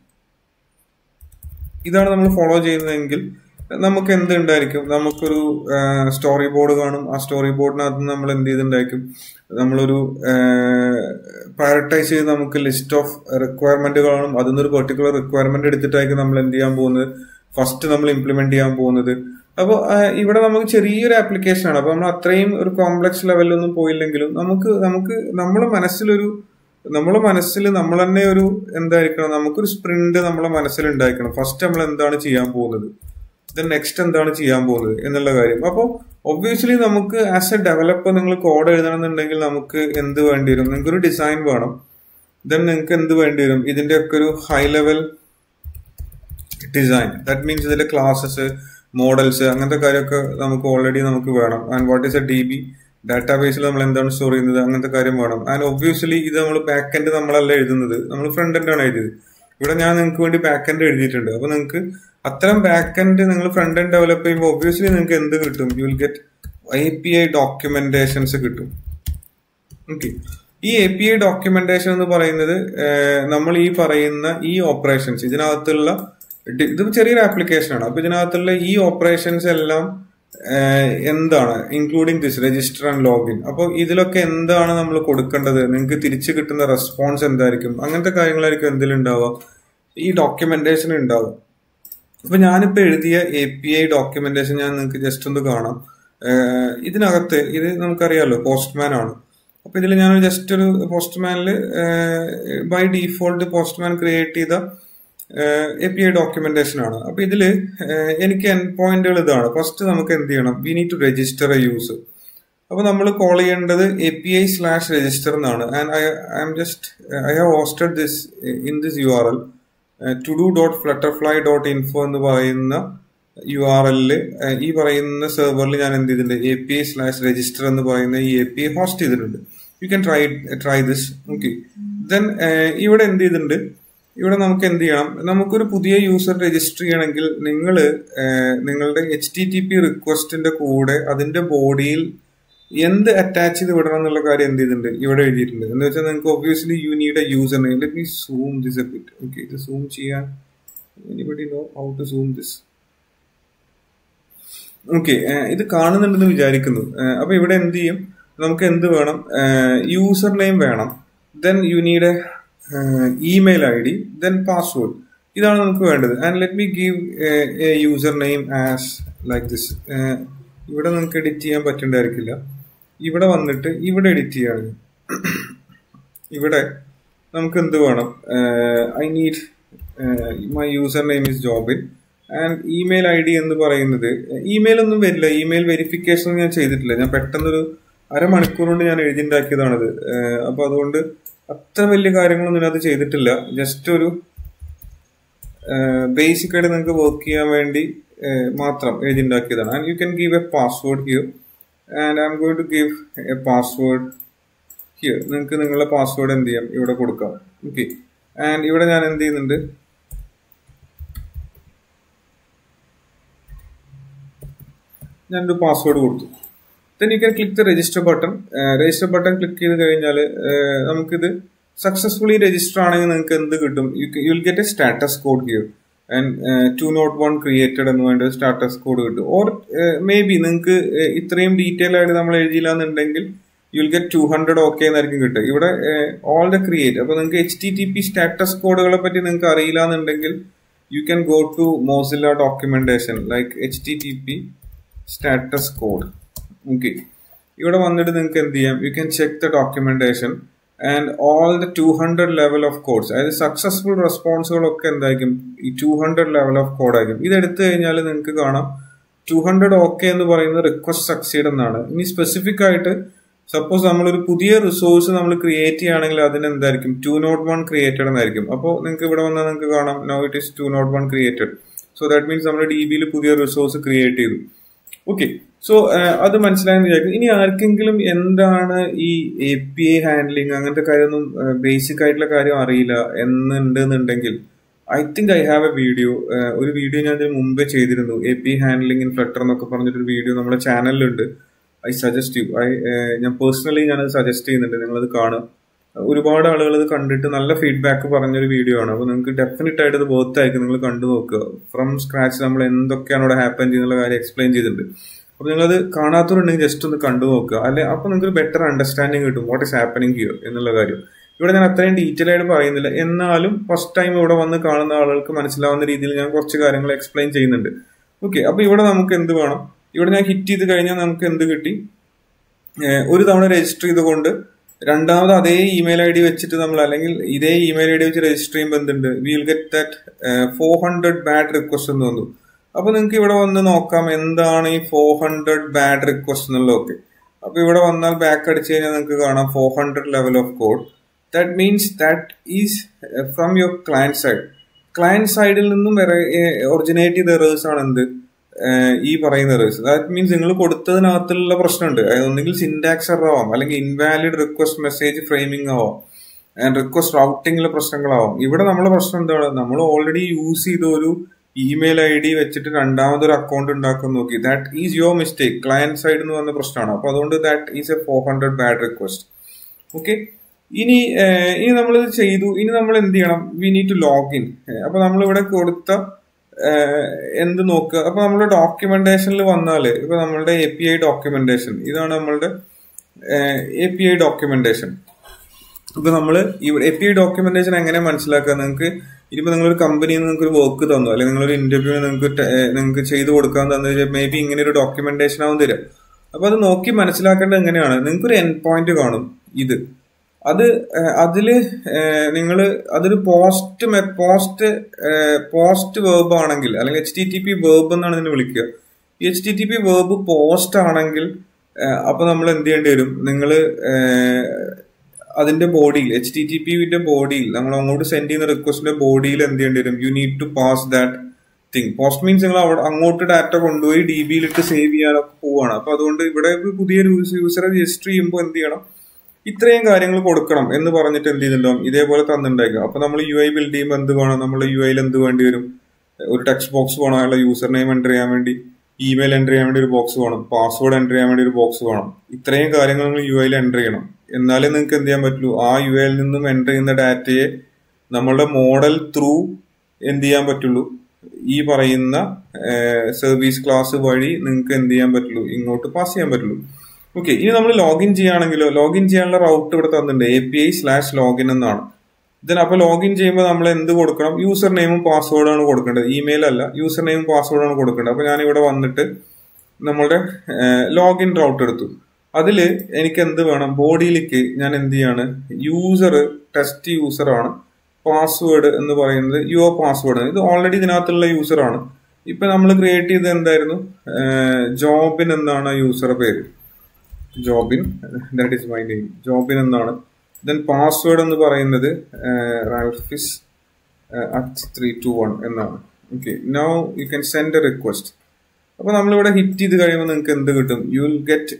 ഇതാണ് നമ്മൾ ഫോളോ ചെയ്യുന്നതെങ്കിൽ നമുക്ക് എന്തുണ്ടായിരിക്കും, നമുക്കൊരു സ്റ്റോറി ബോർഡ് കാണും. ആ സ്റ്റോറി ബോർഡിനകത്ത് നമ്മൾ എന്ത് ചെയ്തിട്ടുണ്ടായിരിക്കും, നമ്മളൊരു പ്രയോറിറ്റൈസ് ചെയ്ത് നമുക്ക് ലിസ്റ്റ് ഓഫ് റിക്വയർമെന്റ് കാണും. അതിന്നൊരു പെർട്ടിക്കുലർ റിക്വയർമെന്റ് എടുത്തിട്ടായിരിക്കും നമ്മൾ എന്ത് ചെയ്യാൻ പോകുന്നത്, ഫസ്റ്റ് നമ്മൾ ഇംപ്ലിമെന്റ് ചെയ്യാൻ പോകുന്നത്. അപ്പോൾ ഇവിടെ നമുക്ക് ചെറിയൊരു ആപ്ലിക്കേഷൻ ആണ്. അപ്പൊ നമ്മൾ അത്രയും ഒരു കോംപ്ലക്സ് ലെവലിലൊന്നും പോയില്ലെങ്കിലും നമുക്ക് നമുക്ക് നമ്മുടെ മനസ്സിലൊരു നമ്മുടെ മനസ്സിൽ നമ്മൾ തന്നെ ഒരു എന്തായിരിക്കണം, നമുക്കൊരു സ്പ്രിന്റ് നമ്മളെ മനസ്സിൽ ഉണ്ടായിരിക്കണം. ഫസ്റ്റ് നമ്മൾ എന്താണ് ചെയ്യാൻ പോകുന്നത്, ദെൻ നെക്സ്റ്റ് എന്താണ് ചെയ്യാൻ പോകുന്നത് എന്നുള്ള കാര്യം. അപ്പോൾ ഒബ്വിയസ്ലി നമുക്ക് ആസ് എ ഡെവലപ്പർ നിങ്ങൾ കോഡ് എഴുതണമെന്നുണ്ടെങ്കിൽ നമുക്ക് എന്ത് വേണ്ടി വരും, നിങ്ങൾക്കൊരു ഡിസൈൻ വേണം. ദെൻ നിങ്ങൾക്ക് എന്ത് വേണ്ടി വരും, ഇതിന്റെ ഒക്കെ ഒരു high level design. That means ഇതിന്റെ ക്ലാസസ്, മോഡൽസ്, അങ്ങനത്തെ കാര്യമൊക്കെ നമുക്ക് ഓൾറെഡി നമുക്ക് വേണം. And what is a D B ഡാറ്റാബേസിൽ നമ്മൾ എന്താണ് സ്റ്റോർ ചെയ്യുന്നത്, അങ്ങനത്തെ കാര്യം വേണം. ആൻഡ് ഒബ്വിയസ്ലി ഇത് നമ്മൾ ബാക്ക് എൻഡ് നമ്മളല്ല എഴുതുന്നത്, നമ്മൾ ഫ്രണ്ട് എൻഡ് ആണ് എഴുതിയത്. ഇവിടെ ഞാൻ നിങ്ങൾക്ക് വേണ്ടി ബാക്ക് എൻഡ് എഴുതിയിട്ടുണ്ട്. അപ്പൊ നിങ്ങൾക്ക് അത്തരം ബാക്ക് എൻഡ് നിങ്ങൾ ഫ്രണ്ട് എൻഡ് ഡെവലപ്പ് ചെയ്യുമ്പോൾ ഒബ്വിയസ്ലി നിങ്ങൾക്ക് എന്ത് കിട്ടും, you will get A P I documentations കിട്ടും. ഓക്കെ ഈ എ പി ഐ ഡോക്യുമെന്റേഷൻ എന്ന് പറയുന്നത് നമ്മൾ ഈ പറയുന്ന ഈ ഓപ്പറേഷൻസ് ഇതിനകത്തുള്ള ഇത് ചെറിയൊരു ആപ്ലിക്കേഷൻ ആണ്. അപ്പൊ ഇതിനകത്തുള്ള ഈ ഓപ്പറേഷൻസ് എല്ലാം എന്താണ്, including this register and login. അപ്പോൾ ഇതിലൊക്കെ എന്താണ് നമ്മൾ കൊടുക്കേണ്ടത്, നിങ്ങൾക്ക് തിരിച്ചു കിട്ടുന്ന റെസ്പോൺസ് എന്തായിരിക്കും, അങ്ങനത്തെ കാര്യങ്ങളായിരിക്കും എന്തിലുണ്ടാവുക, ഈ ഡോക്യുമെന്റേഷൻ ഉണ്ടാവുക. അപ്പൊ ഞാനിപ്പോ എഴുതിയ എ പി ഐ ഡോക്യുമെന്റേഷൻ ഞാൻ നിങ്ങൾക്ക് ജസ്റ്റ് ഒന്ന് കാണാം. ഇതിനകത്ത് ഇത് നമുക്കറിയാലോ പോസ്റ്റ്മാൻ ആണ്. അപ്പൊ ഇതിൽ ഞാൻ ജസ്റ്റ് ഒരു പോസ്റ്റ്മാനിൽ ബൈ ഡീഫോൾട്ട് പോസ്റ്റ്മാൻ ക്രിയേറ്റ് ചെയ്ത എ പി ഐ ഡോക്യുമെന്റേഷൻ ആണ്. അപ്പൊ ഇതില് എനിക്ക് എൻഡ് പോയിന്റുകൾ ഇതാണ്. ഫസ്റ്റ് നമുക്ക് എന്ത് ചെയ്യണം, we need to register a use. അപ്പൊ നമ്മൾ കോൾ ചെയ്യേണ്ടത് A P I slash register എന്നാണ്. And I I'm just I have hosted this in this U R L to do dot flutterfly dot info എന്ന് പറയുന്ന you are എല്ലില് ഈ പറയുന്ന സെർവറിൽ ഞാൻ എന്ത് ചെയ്തിട്ടുണ്ട്, A P I slash register എന്ന് പറയുന്ന ഈ എ പി ഐ ഹോസ്റ്റ് ചെയ്തിട്ടുണ്ട്. You can try try this. Okay, then ഇവിടെ എന്ത് ചെയ്തിട്ടുണ്ട്, ഇവിടെ നമുക്ക് എന്ത് ചെയ്യണം, നമുക്കൊരു പുതിയ യൂസർ രജിസ്റ്റർ ചെയ്യണമെങ്കിൽ നിങ്ങൾ നിങ്ങളുടെ എച്ച് ടി ടി പി റിക്വസ്റ്റിന്റെ കൂടെ അതിന്റെ ബോഡിയിൽ എന്ത് അറ്റാച്ച് ചെയ്ത് വിടണം എന്നുള്ള കാര്യം എന്ത് ചെയ്തിട്ടുണ്ട്, ഇവിടെ എഴുതിയിട്ടുണ്ട്. എന്ന് വെച്ചാൽ നിങ്ങൾക്ക് obviously you need a user name. Let me zoom this a bit. Okay, ഇത് സൂം ചെയ്യാൻ anybody know how to zoom this? Okay, ഇത് കാണുന്നുണ്ടെന്ന് വിചാരിക്കുന്നു. അപ്പൊ ഇവിടെ എന്ത് ചെയ്യും, നമുക്ക് എന്ത് വേണം, യൂസർ നെയിം വേണം, then you need a email I D, then password. ഇതാണ് നമുക്ക് വേണ്ടത്. And let me give a user name as like this. ഇവിടെ നമുക്ക് എഡിറ്റ് ചെയ്യാൻ പറ്റണ്ടായിരിക്കില്ല. ഇവിടെ വന്നിട്ട് ഇവിടെ എഡിറ്റ് ചെയ്യാണ്. ഇവിടെ നമുക്ക് എന്ത് വേണം, I need my user name is Jobin and email I D എന്ന് പറയുന്നത്, ഇമെയിൽ ഒന്നും വരില്ല, ഇമെയിൽ വെരിഫിക്കേഷൻ ഞാൻ ചെയ്തിട്ടില്ല. ഞാൻ പെട്ടെന്നൊരു അരമണിക്കൂർ കൊണ്ട് ഞാൻ എഴുതിണ്ടാക്കിയതാണിത്. അപ്പൊ അതുകൊണ്ട് അത്ര വലിയ കാര്യങ്ങളൊന്നും ഇതിനകത്ത് ചെയ്തിട്ടില്ല. ജസ്റ്റ് ഒരു ബേസിക് ആയിട്ട് നിങ്ങൾക്ക് വർക്ക് ചെയ്യാൻ വേണ്ടി മാത്രം എഴുതിണ്ടാക്കിയതാണ്. And you can give a password here and I'm going to give a password here. നിങ്ങൾക്ക് നിങ്ങളുടെ പാസ്വേഡ് എന്ത് ചെയ്യാം, ഇവിടെ കൊടുക്കാം. ഓക്കെ, ആൻഡ് ഇവിടെ ഞാൻ എന്ത് ചെയ്യുന്നുണ്ട്, ഞാനൊരു പാസ്വേഡ് കൊടുത്തു. Then you can click the register button. Register button click ചെയ്ത് കഴിഞ്ഞാൽ നമുക്കിത് സക്സസ്ഫുള്ളി രജിസ്റ്റർ ആണെങ്കിൽ നിങ്ങൾക്ക് എന്ത് കിട്ടും, you will get a status code here and two naught one created എന്ന് വേണ്ട സ്റ്റാറ്റസ് കോഡ് കിട്ടും. ഓർ മേ ബി നിങ്ങൾക്ക് ഇത്രയും ഡീറ്റെയിൽ ആയിട്ട് നമ്മൾ എഴുതിയില്ല എന്നുണ്ടെങ്കിൽ you will get two hundred okay എന്നായിരിക്കും കിട്ടുക. ഇവിടെ ഓൾ ദ ക്രിയേറ്റ്. അപ്പൊ നിങ്ങൾക്ക് H T T P status കോഡുകളെ പറ്റി നിങ്ങൾക്ക് അറിയില്ല എന്നുണ്ടെങ്കിൽ you can go to Mozilla documentation like H T T P status code. Okay, ഇവിടെ വന്നിട്ട് നിങ്ങൾക്ക് എന്ത് ചെയ്യാം, you can check the documentation and all the two hundred level of codes. അതായത് സക്സസ്ഫുൾ റെസ്പോൺസുകളൊക്കെ എന്തായിരിക്കും, ഈ two hundred level of code ആയിരിക്കും. ഇത് എടുത്തു കഴിഞ്ഞാൽ നിങ്ങൾക്ക് കാണാം ടു ഹൺഡ്രഡ് ഓക്കെ എന്ന് പറയുന്നത് റിക്വസ്റ്റ് സക്സീഡ് എന്നാണ്. ഇനി സ്പെസിഫിക് ആയിട്ട് സപ്പോസ് നമ്മളൊരു പുതിയ റിസോഴ്സ് നമ്മൾ ക്രിയേറ്റ് ചെയ്യുകയാണെങ്കിൽ അതിന് എന്തായിരിക്കും, ടു നോട്ട് വൺ ക്രിയേറ്റഡ് എന്നായിരിക്കും. അപ്പോൾ നിങ്ങൾക്ക് ഇവിടെ വന്നാൽ നിങ്ങൾക്ക് കാണാം no it is two naught one created. So that means നമ്മൾ ഡി ബിയിൽ പുതിയ റിസോഴ്സ് ക്രിയേറ്റ് ചെയ്തു. ഓക്കെ, സോ അത് മനസ്സിലായെന്ന് വിചാരിക്കും. ഇനി ആർക്കെങ്കിലും എന്താണ് ഈ എ പി ഐ ഹാൻഡ്ലിങ് അങ്ങനത്തെ കാര്യമൊന്നും ബേസിക് ആയിട്ടുള്ള കാര്യം അറിയില്ല എന്നുണ്ടെന്നുണ്ടെങ്കിൽ I think I have a video. ഒരു വീഡിയോ ഞാൻ ഇതിന് മുമ്പേ ചെയ്തിരുന്നു, A P I handling in Flutter എന്നൊക്കെ പറഞ്ഞിട്ടൊരു വീഡിയോ നമ്മുടെ ചാനലിലുണ്ട്. ഐ സജസ്റ്റ് യു ഐ ഞാൻ പേഴ്സണലി ഞാനത് സജസ്റ്റ് ചെയ്യുന്നുണ്ട്, നിങ്ങളത് കാണുക. ഒരുപാട് ആളുകൾ ഇത് കണ്ടിട്ട് നല്ല ഫീഡ്ബാക്ക് പറഞ്ഞൊരു വീഡിയോ ആണ്. അപ്പോൾ നിങ്ങൾക്ക് ഡെഫിനറ്റ് ആയിട്ട് ഇത് വർത്ത് ആയിരിക്കും, നിങ്ങൾ കണ്ടു നോക്കുക. ഫ്രം സ്ക്രാച്ച് നമ്മൾ എന്തൊക്കെയാണ് അവിടെ ഹാപ്പൻ ചെയ്യുന്നുള്ള കാര്യം എക്സ്പ്ലെയിൻ ചെയ്തിട്ടുണ്ട്. അപ്പൊ നിങ്ങളത് കാണാത്തവരുണ്ടെങ്കിൽ ജസ്റ്റ് ഒന്ന് കണ്ടു നോക്കുക. അല്ലെ അപ്പൊ നിങ്ങൾക്ക് ബെറ്റർ അണ്ടർസ്റ്റാൻഡിങ് കിട്ടും വാട്ട് ഇസ് ഹാപ്പനിങ് ഹിയർ എന്നുള്ള കാര്യം. ഇവിടെ ഞാൻ അത്രയും ഡീറ്റെയിൽ ആയിട്ട് പറയുന്നില്ല, എന്നാലും ഫസ്റ്റ് ടൈം ഇവിടെ വന്ന് കാണുന്ന ആളുകൾക്ക് മനസ്സിലാവുന്ന രീതിയിൽ ഞാൻ കുറച്ച് കാര്യങ്ങൾ എക്സ്പ്ലെയിൻ ചെയ്യുന്നുണ്ട്. ഓക്കെ, അപ്പൊ ഇവിടെ നമുക്ക് എന്ത് വേണം, ഇവിടെ ഞാൻ ഹിറ്റ് ചെയ്ത് കഴിഞ്ഞാൽ നമുക്ക് എന്ത് കിട്ടി, ഒരു തവണ രജിസ്റ്റർ ചെയ്തുകൊണ്ട് രണ്ടാമത് അതേ ഇമെയിൽ ഐ ഡി വെച്ചിട്ട് നമ്മൾ അല്ലെങ്കിൽ ഇതേ ഇമെയിൽ ഐ ഡി വെച്ച് രജിസ്റ്റർ ചെയ്യുമ്പോൾ എന്തുണ്ട്, we will get that four hundred bad request എന്ന് തോന്നുന്നു. അപ്പൊ നിങ്ങൾക്ക് ഇവിടെ വന്ന് നോക്കാം എന്താണ് ഈ ഫോർ ഹൺഡ്രഡ് ബാഡ് റിക്വസ്റ്റ് എന്നുള്ളതൊക്കെ. അപ്പൊ ഇവിടെ വന്നാൽ ബാക്ക് അടിച്ചു കഴിഞ്ഞാൽ നിങ്ങൾക്ക് കാണാം four hundred level of code. That means that is from your client side. Client സൈഡിൽ നിന്നും ഒറിജിനേറ്റ് ചെയ്ത എറേഴ്സ് ആണ് എന്ത് ഈ പറയുന്ന എറേഴ്സ്. ദാറ്റ് മീൻസ് നിങ്ങൾ കൊടുത്തതിനകത്തുള്ള പ്രശ്നമുണ്ട്. ഒന്നെങ്കിൽ സിൻടാക്സ് എറർ ആവാം, അല്ലെങ്കിൽ ഇൻവാലിഡ് റിക്വസ്റ്റ് മെസ്സേജ് ഫ്രെയിമിംഗ് ആവാം, ആൻഡ് റിക്വസ്റ്റ് റൗട്ടിങ്ങിലെ പ്രശ്നങ്ങളാവാം. ഇവിടെ നമ്മുടെ പ്രശ്നം എന്താണ്, നമ്മൾ ഓൾറെഡി യൂസ് ചെയ്ത ഒരു ഇമെയിൽ ഐ ഡി വെച്ചിട്ട് രണ്ടാമതൊരു അക്കൗണ്ട് ഉണ്ടാക്കാൻ നോക്കി. That is your mistake. Client side എന്ന് പറഞ്ഞ പ്രശ്നമാണ്. അപ്പൊ അതുകൊണ്ട് that is a four hundred bad request. Okay, ഇനി ഇനി നമ്മളിത് ചെയ്തു. ഇനി നമ്മൾ എന്ത് ചെയ്യണം, we need to log in. അപ്പൊ നമ്മളിവിടെ കൊടുത്ത എന്ത് നോക്കുക. അപ്പൊ നമ്മുടെ ഡോക്യുമെന്റേഷനിൽ വന്നാല് ഇപ്പൊ നമ്മളുടെ എ പി ഐ ഡോക്യുമെന്റേഷൻ, ഇതാണ് നമ്മളുടെ എ പി ഐ ഡോക്യുമെന്റേഷൻ. ഇപ്പൊ നമ്മള് എ പി ഐ ഡോക്യുമെന്റേഷൻ എങ്ങനെ മനസ്സിലാക്കുക, നിങ്ങൾക്ക് ഇനിയിപ്പോ നിങ്ങളൊരു കമ്പനിയിൽ നിങ്ങൾക്ക് ഒരു വർക്ക് തന്നു, അല്ലെങ്കിൽ നിങ്ങളൊരു ഇന്റർവ്യൂ നിങ്ങൾക്ക് നിങ്ങൾക്ക് ചെയ്തു കൊടുക്കാൻ തന്നു, മേ ബി ഇങ്ങനെ ഒരു ഡോക്യുമെന്റേഷൻ ആവും തരാം. അപ്പൊ അത് നോക്കി മനസ്സിലാക്കേണ്ടത് എങ്ങനെയാണ്, നിങ്ങൾക്ക് ഒരു എൻഡ് പോയിന്റ് കാണും. ഇത് അത് അതില് നിങ്ങൾ അതൊരു പോസ്റ്റ് പോസ്റ്റ് പോസ്റ്റ് വേർബ് ആണെങ്കിൽ അല്ലെങ്കിൽ H T T P verb എന്നാണ് ഇതിനെ വിളിക്കുക. H T T P verb post ആണെങ്കിൽ അപ്പൊ നമ്മൾ എന്ത് ചെയ്യേണ്ടി വരും? നിങ്ങൾ അതിന്റെ ബോഡിയിൽ എച്ച് ടി ടി പിന്റെ ബോഡിയിൽ നമ്മൾ അങ്ങോട്ട് സെൻഡ് ചെയ്യുന്ന റിക്വസ്റ്റിന്റെ ബോഡിയിൽ എന്ത് ചെയ്യേണ്ടി വരും? You need to pass that thing. Post means നിങ്ങൾ അവിടെ അങ്ങോട്ട് ഡാറ്റ കൊണ്ടുപോയി ഡി ബിയിലിട്ട് സേവ് ചെയ്യാനൊക്കെ പോവാണ്. അപ്പൊ അതുകൊണ്ട് ഇവിടെ പുതിയൊരു യൂസറെ രജിസ്റ്റർ ചെയ്യുമ്പോൾ എന്ത് ചെയ്യണം? ഇത്രയും കാര്യങ്ങൾ കൊടുക്കണം എന്ന് പറഞ്ഞിട്ട് എന്ത് ചെയ്തിട്ടുണ്ടാവും? ഇതേപോലെ തന്നിട്ടുണ്ടായിരിക്കും. അപ്പൊ നമ്മൾ യു ഐ ബിൽഡ് ചെയ്യുമ്പോൾ എന്ത് വേണം? നമ്മൾ യു ഐയിൽ എന്ത് വേണ്ടി വരും? ഒരു ടെക്സ്റ്റ് ബോക്സ് വേണം, അയാളുടെ യൂസർ നെയിം എൻ്റർ ചെയ്യാൻ വേണ്ടി, ഇമെയിൽ എൻ്റർ ചെയ്യാൻ വേണ്ടി ഒരു ബോക്സ് വേണം, പാസ്വേഡ് എൻ്റർ ചെയ്യാൻ വേണ്ടി ഒരു ബോക്സ് വേണം. ഇത്രയും കാര്യങ്ങൾ നിങ്ങൾ യു ഐയിൽ എൻ്റർ ചെയ്യണം. എന്നാലേ നിങ്ങൾക്ക് എന്ത് ചെയ്യാൻ പറ്റുള്ളൂ? ആ യു ഐയിൽ നിന്നും എൻ്റർ ചെയ്യുന്ന ഡാറ്റയെ നമ്മളുടെ മോഡൽ ത്രൂ എന്ത് ചെയ്യാൻ പറ്റുള്ളൂ? ഈ പറയുന്ന സർവീസ് ക്ലാസ് വഴി നിങ്ങൾക്ക് എന്ത് ചെയ്യാൻ പറ്റുള്ളൂ? ഇങ്ങോട്ട് പാസ് ചെയ്യാൻ പറ്റുള്ളൂ. ഓക്കെ, ഇനി നമ്മൾ ലോഗിൻ ചെയ്യുകയാണെങ്കിലോ, ലോഗിൻ ചെയ്യാനുള്ള റൗട്ട് ഇവിടെ തന്നിട്ടുണ്ട്, A P I slash login എന്നാണ്. ഇതിന് അപ്പൊ ലോഗിൻ ചെയ്യുമ്പോൾ നമ്മൾ എന്ത് കൊടുക്കണം? യൂസർ നെയിമും പാസ്വേഡാണ് കൊടുക്കേണ്ടത്, ഇമെയിൽ അല്ല. യൂസർ നെയിമും പാസ്വേഡാണ് കൊടുക്കേണ്ടത്. അപ്പൊ ഞാൻ ഇവിടെ വന്നിട്ട് നമ്മളുടെ ലോഗിൻ റൗട്ട് എടുത്തു. അതില് എനിക്ക് എന്ത് വേണം? ബോഡിയിലേക്ക് ഞാൻ എന്ത് ചെയ്യാണ്? യൂസർ ടെസ്റ്റ് യൂസർ ആണ്, പാസ്വേഡ് എന്ന് പറയുന്നത് യുവർ പാസ്വേഡ്. ഇത് ഓൾറെഡി ഇതിനകത്തുള്ള യൂസർ ആണ്. ഇപ്പൊ നമ്മൾ ക്രിയേറ്റ് ചെയ്തത് എന്തായിരുന്നു? ജോബിൻ എന്നാണ് യൂസർ പേര്, Jobin, that is my name, Jobin എന്നാണ്. ദെൻ പാസ്വേഡ് എന്ന് പറയുന്നത് റാൽഫിസ് അറ്റ് ത്രീ ടു വൺ എന്നാണ്. Okay, now you can send a request. അപ്പൊ നമ്മളിവിടെ ഹിറ്റ് ചെയ്ത് കഴിയുമ്പോൾ നിങ്ങൾക്ക് എന്ത് കിട്ടും? You will get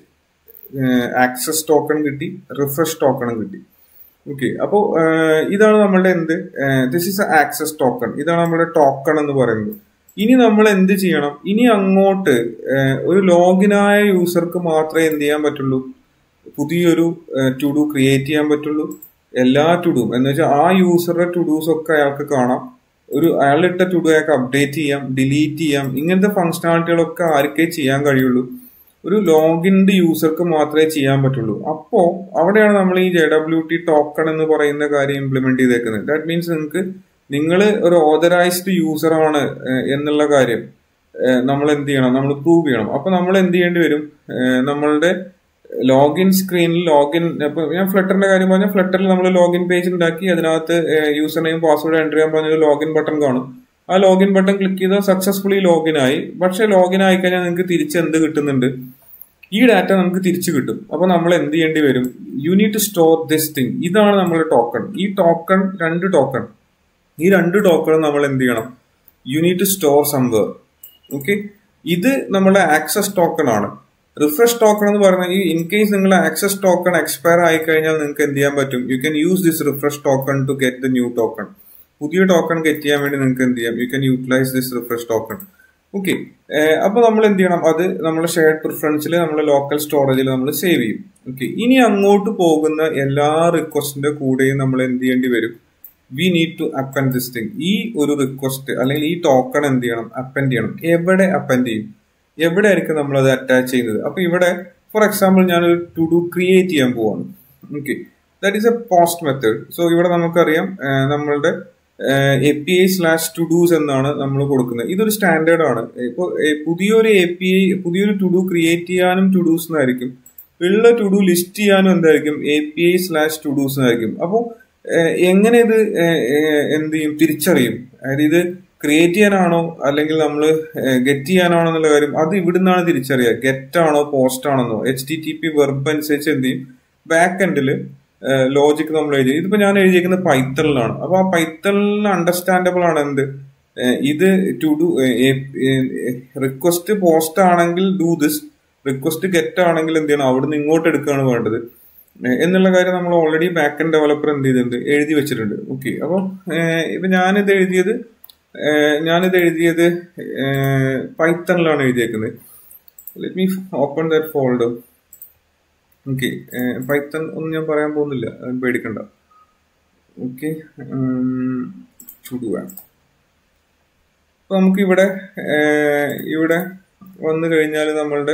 access token കിട്ടി, റിഫ്രഷ് ടോക്കണും കിട്ടി. ഓക്കെ, അപ്പോൾ ഇതാണ് നമ്മളുടെ എന്ത്? This is a access token. ഇതാണ് നമ്മുടെ ടോക്കൺ എന്ന് പറയുന്നത്. ഇനി നമ്മൾ എന്ത് ചെയ്യണം? ഇനി അങ്ങോട്ട് ഒരു ലോഗിനായ യൂസർക്ക് മാത്രമേ എന്ത് ചെയ്യാൻ പറ്റുള്ളൂ? പുതിയൊരു ടു ഡു ക്രിയേറ്റ് ചെയ്യാൻ പറ്റുള്ളൂ. എല്ലാ ടു ഡും എന്ന് വെച്ചാൽ ആ യൂസറുടെ ടു ഡൂസ് ഒക്കെ അയാൾക്ക് കാണാം. ഒരു അയാളിട്ട ടു ഡു അയാൾക്ക് അപ്ഡേറ്റ് ചെയ്യാം, ഡിലീറ്റ് ചെയ്യാം. ഇങ്ങനത്തെ ഫങ്ഷനാലിറ്റികളൊക്കെ ആർക്കേ ചെയ്യാൻ കഴിയുള്ളൂ? ഒരു ലോഗിൻഡ് യൂസർക്ക് മാത്രമേ ചെയ്യാൻ പറ്റുള്ളൂ. അപ്പോ അവിടെയാണ് നമ്മൾ ഈ ജെ ഡബ്ല്യു ടി ടോക്കൺ എന്ന് പറയുന്ന കാര്യം ഇംപ്ലിമെന്റ് ചെയ്തേക്കുന്നത്. ദാറ്റ് മീൻസ് നിങ്ങൾക്ക് നിങ്ങൾ ഒരു ഓതറൈസ്ഡ് യൂസർ ആണ് എന്നുള്ള കാര്യം നമ്മൾ എന്ത് ചെയ്യണം? നമ്മൾ പ്രൂവ് ചെയ്യണം. അപ്പൊ നമ്മൾ എന്ത് ചെയ്യേണ്ടി വരും? നമ്മളുടെ ലോഗിൻ സ്ക്രീനിൽ ലോഗിൻ, ഇപ്പൊ ഞാൻ ഫ്ലട്ടറിന്റെ കാര്യം പറഞ്ഞാൽ ഫ്ലട്ടറിൽ നമ്മൾ ലോഗിൻ പേജ് ഉണ്ടാക്കി അതിനകത്ത് യൂസർ നെയിം പാസ്വേഡ് എൻ്റർ ചെയ്യാൻ പറഞ്ഞ ലോഗിൻ ബട്ടൺ കാണും. ആ ലോഗിൻ ബട്ടൺ ക്ലിക്ക് ചെയ്താൽ സക്സസ്ഫുള്ളി ലോഗിൻ ആയി. പക്ഷെ ലോഗിൻ ആയി കഴിഞ്ഞാൽ നിങ്ങൾക്ക് തിരിച്ച് എന്ത് കിട്ടുന്നുണ്ട്? ഈ ഡാറ്റ നമുക്ക് തിരിച്ചു കിട്ടും. അപ്പൊ നമ്മൾ എന്ത് ചെയ്യേണ്ടി വരും? You need to store this thing. ഇതാണ് നമ്മുടെ ടോക്കൺ. ഈ ടോക്കൺ രണ്ട് ടോക്കൺ ഈ രണ്ട് ടോക്കണും നമ്മൾ എന്ത് ചെയ്യണം? You need to store somewhere. Okay, ഇത് നമ്മുടെ ആക്സസ് ടോക്കൺ ആണ്. റിഫ്രഷ് ടോക്കൺ എന്ന് പറഞ്ഞാൽ ഈ ഇൻ കേസ് നിങ്ങളുടെ ആക്സസ് ടോക്കൺ എക്സ്പയർ ആയി കഴിഞ്ഞാൽ നിങ്ങൾക്ക് എന്ത് ചെയ്യാൻ പറ്റും? You can use this refresh token to get the new token. പുതിയ ടോക്കൺ ഗെറ്റ് ചെയ്യാൻ വേണ്ടി നിങ്ങൾക്ക് എന്ത് ചെയ്യാം? You can utilise this refresh token. Okay, അപ്പൊ നമ്മൾ എന്ത് ചെയ്യണം? അത് നമ്മുടെ ഷെയർഡ് പ്രിഫറൻസിൽ നമ്മുടെ ലോക്കൽ സ്റ്റോറേജിൽ നമ്മൾ സേവ് ചെയ്യും. ഓക്കെ, ഇനി അങ്ങോട്ട് പോകുന്ന എല്ലാ റിക്വസ്റ്റിന്റെ കൂടെയും നമ്മൾ എന്ത് ചെയ്യേണ്ടി വരും? We need to append this thing. ഈ ഒരു റിക്വസ്റ്റ് അല്ലെങ്കിൽ ഈ ടോക്കൺ എന്ത് ചെയ്യണം? അപ്പൻഡ് ചെയ്യണം. എവിടെ അപ്പൻഡ് ചെയ്യും? എവിടെ ആയിരിക്കും നമ്മൾ അത് അറ്റാച്ച് ചെയ്യുന്നത്? അപ്പൊ ഇവിടെ ഫോർ എക്സാമ്പിൾ ഞാനൊരു ടു ഡു ക്രിയേറ്റ് ചെയ്യാൻ പോവാണ്. Okay, that is a post method. So ഇവിടെ നമുക്കറിയാം നമ്മളുടെ A P I slash to dos എന്നാണ് നമ്മൾ കൊടുക്കുന്നത്. ഇതൊരു സ്റ്റാൻഡേർഡ് ആണ്. ഇപ്പോൾ പുതിയൊരു എ പി ഐ പുതിയൊരു ടു ഡു ക്രിയേറ്റ് ചെയ്യാനും ടു ഡൂസ് എന്നായിരിക്കും, ഉള്ള ടു ഡു ലിസ്റ്റ് ചെയ്യാനും എന്തായിരിക്കും? A P I slash to dos എന്നായിരിക്കും. അപ്പോൾ എങ്ങനെ ഇത് എന്ത് ചെയ്യും? തിരിച്ചറിയും? അതായത് ഇത് ക്രിയേറ്റ് ചെയ്യാനാണോ അല്ലെങ്കിൽ നമ്മൾ ഗെറ്റ് ചെയ്യാനാണോ എന്നുള്ള കാര്യം അത് ഇവിടുന്നാണ് തിരിച്ചറിയുക. ഗെറ്റ് ആണോ പോസ്റ്റ് ആണെന്നോ? H T T P verb അനുസരിച്ച് എന്ത് ചെയ്യും? ബാക്ക് എൻഡിൽ ലോജിക് നമ്മൾ എഴുതി. ഇതിപ്പോ ഞാൻ എഴുതിയിരിക്കുന്നത് പൈത്തണിലാണ്. അപ്പൊ ആ പൈത്തണിൽ അണ്ടർസ്റ്റാൻഡബിൾ ആണ് എന്ത്? ഇത് ടു ഡു റിക്വസ്റ്റ് പോസ്റ്റ് ആണെങ്കിൽ ഡു ദിസ്, റിക്വസ്റ്റ് ഗെറ്റ് ആണെങ്കിൽ എന്ത് ചെയ്യണം? അവിടുന്ന് ഇങ്ങോട്ട് എടുക്കുകയാണ് വേണ്ടത് എന്നുള്ള കാര്യം നമ്മൾ ഓൾറെഡി ബാക്ക് എൻഡ് ഡെവലപ്പർ എന്ത് ചെയ്തിട്ടുണ്ട്? എഴുതി വെച്ചിട്ടുണ്ട്. ഓക്കെ, അപ്പൊ ഇപ്പൊ ഞാനിത് എഴുതിയത് ഞാനിത് എഴുതിയത് പൈത്തണിലാണ് എഴുതിയേക്കുന്നത്. Let me open that folder. Okay, Python ഒന്നും ഞാൻ പറയാൻ പോകുന്നില്ല, പേടിക്കണ്ട. ഓക്കെ, ചുടുക. അപ്പൊ നമുക്ക് ഇവിടെ ഇവിടെ വന്നു കഴിഞ്ഞാൽ നമ്മളുടെ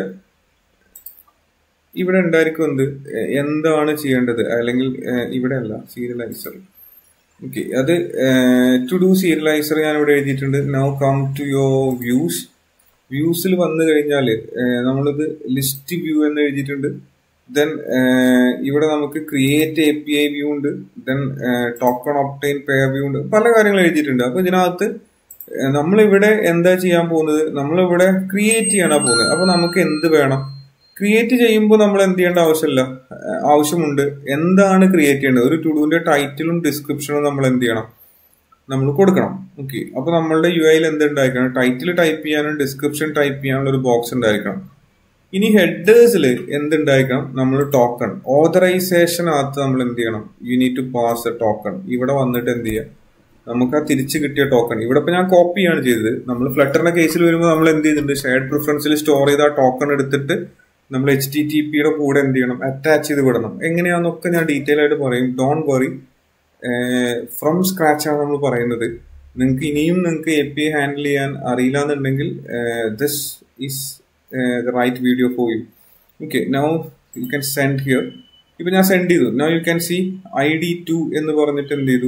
ഇവിടെ ഉണ്ടായിരിക്കും എന്ത്? എന്താണ് ചെയ്യേണ്ടത്? അല്ലെങ്കിൽ ഇവിടെ അല്ല, സീരിയലൈസർ. ഓക്കെ, അത് ടു ഡു സീരിയലൈസർ ഞാൻ ഇവിടെ എഴുതിയിട്ടുണ്ട്. Now come to your views. വ്യൂസിൽ വന്നു കഴിഞ്ഞാൽ നമ്മളിത് ലിസ്റ്റ് വ്യൂ എന്ന് എഴുതിയിട്ടുണ്ട്. ദെൻ ഇവിടെ നമുക്ക് create A P I view ഉണ്ട്, then token obtain pair view ഉണ്ട്, പല കാര്യങ്ങൾ എഴുതിയിട്ടുണ്ട്. അപ്പൊ ഇതിനകത്ത് നമ്മളിവിടെ എന്താ ചെയ്യാൻ പോകുന്നത്, നമ്മളിവിടെ ക്രിയേറ്റ് ചെയ്യാനാ പോകുന്നത്. അപ്പൊ നമുക്ക് എന്ത് വേണം, ക്രിയേറ്റ് ചെയ്യുമ്പോൾ നമ്മൾ എന്ത് ചെയ്യേണ്ട ആവശ്യമില്ല, ആവശ്യമുണ്ട്. എന്താണ് ക്രിയേറ്റ് ചെയ്യേണ്ടത്, ഒരു ടുഡുവിന്റെ ടൈറ്റിലും ഡിസ്ക്രിപ്ഷനും നമ്മൾ എന്ത് ചെയ്യണം, നമ്മൾ കൊടുക്കണം. ഓക്കെ, അപ്പൊ നമ്മളുടെ യു ഐയിൽ എന്ത് ഉണ്ടായിരിക്കണം, ടൈറ്റിൽ ടൈപ്പ് ചെയ്യാനും ഡിസ്ക്രിപ്ഷൻ ടൈപ്പ് ചെയ്യാനുള്ള ഒരു ബോക്സ് ഉണ്ടായിരിക്കണം. ഇനി ഹെഡേഴ്സിൽ എന്തുണ്ടായിരിക്കണം, നമ്മൾ ടോക്കൺ ഓതറൈസേഷനകത്ത് നമ്മൾ എന്ത് ചെയ്യണം, you need to pass a token. ഇവിടെ വന്നിട്ട് എന്ത് ചെയ്യാം, നമുക്ക് ആ തിരിച്ചു കിട്ടിയ ടോക്കൺ, ഇവിടെ ഇപ്പൊ ഞാൻ കോപ്പി ആണ് ചെയ്തത്. നമ്മൾ ഫ്ലട്ടറിന്റെ കേസിൽ വരുമ്പോൾ നമ്മൾ എന്ത് ചെയ്യുന്നുണ്ട്, ഷെയർഡ് പ്രിഫറൻസിൽ സ്റ്റോർ ചെയ്ത ആ ടോക്കൺ എടുത്തിട്ട് നമ്മൾ എച്ച് ടി ടി പിയുടെ കൂടെ എന്ത് ചെയ്യണം, അറ്റാച്ച് ചെയ്ത് വിടണം. എങ്ങനെയാണെന്നൊക്കെ ഞാൻ ഡീറ്റെയിൽ ആയിട്ട് പറയും. ഡോണ്ട് വറി, ഫ്രം സ്ക്രാച്ച് ആണ് നമ്മൾ പറയുന്നത്. നിങ്ങൾക്ക് ഇനിയും നിങ്ങൾക്ക് എ പി ഐ ഹാൻഡിൽ ചെയ്യാൻ അറിയില്ല എന്നുണ്ടെങ്കിൽ this is the right video for you. Okay, now you can send here. ഇപ്പൊ ഞാൻ സെൻഡ് ചെയ്തു. Now you can see I D two എന്ന് പറഞ്ഞിട്ട് എന്ത് ചെയ്തു,